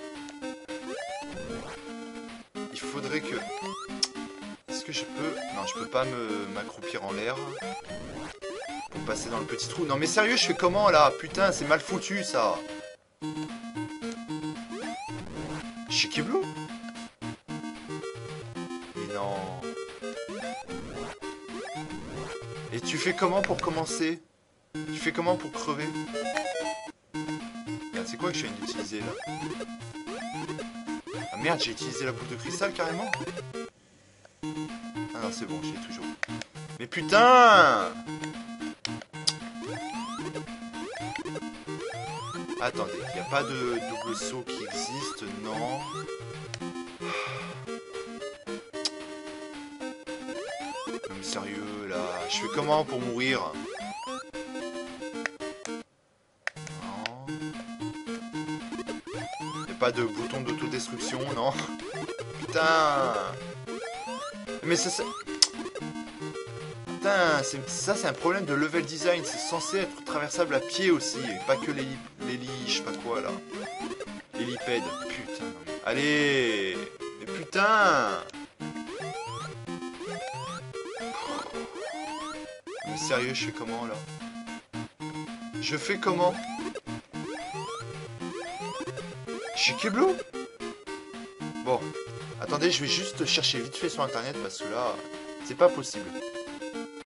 Il faudrait que... Est-ce que je peux... Non, je peux pas me m'accroupir en l'air. Pour passer dans le petit trou. Non mais sérieux, je fais comment là? Putain, c'est mal foutu ça. Chiquiblo? Mais non. Et tu fais comment pour commencer? Tu fais comment pour crever? Regarde, c'est quoi que je viens d'utiliser là? Ah merde, j'ai utilisé la boule de cristal carrément? Ah non, c'est bon, j'ai toujours. Mais putain! Attendez, il n'y a pas de double saut qui existe, non. Non mais sérieux là, je fais comment pour mourir? Non. Il n'y a pas de bouton d'autodestruction, non. Putain. Mais ça c'est... Putain, ça c'est un problème de level design, c'est censé être traversable à pied aussi, et pas que les, les lits, je sais pas quoi là. Les lipèdes, putain. Allez. Mais putain. Mais sérieux, je fais comment là? Je fais comment? Chiquiblo? Bon, attendez, je vais juste chercher vite fait sur internet parce que là, c'est pas possible.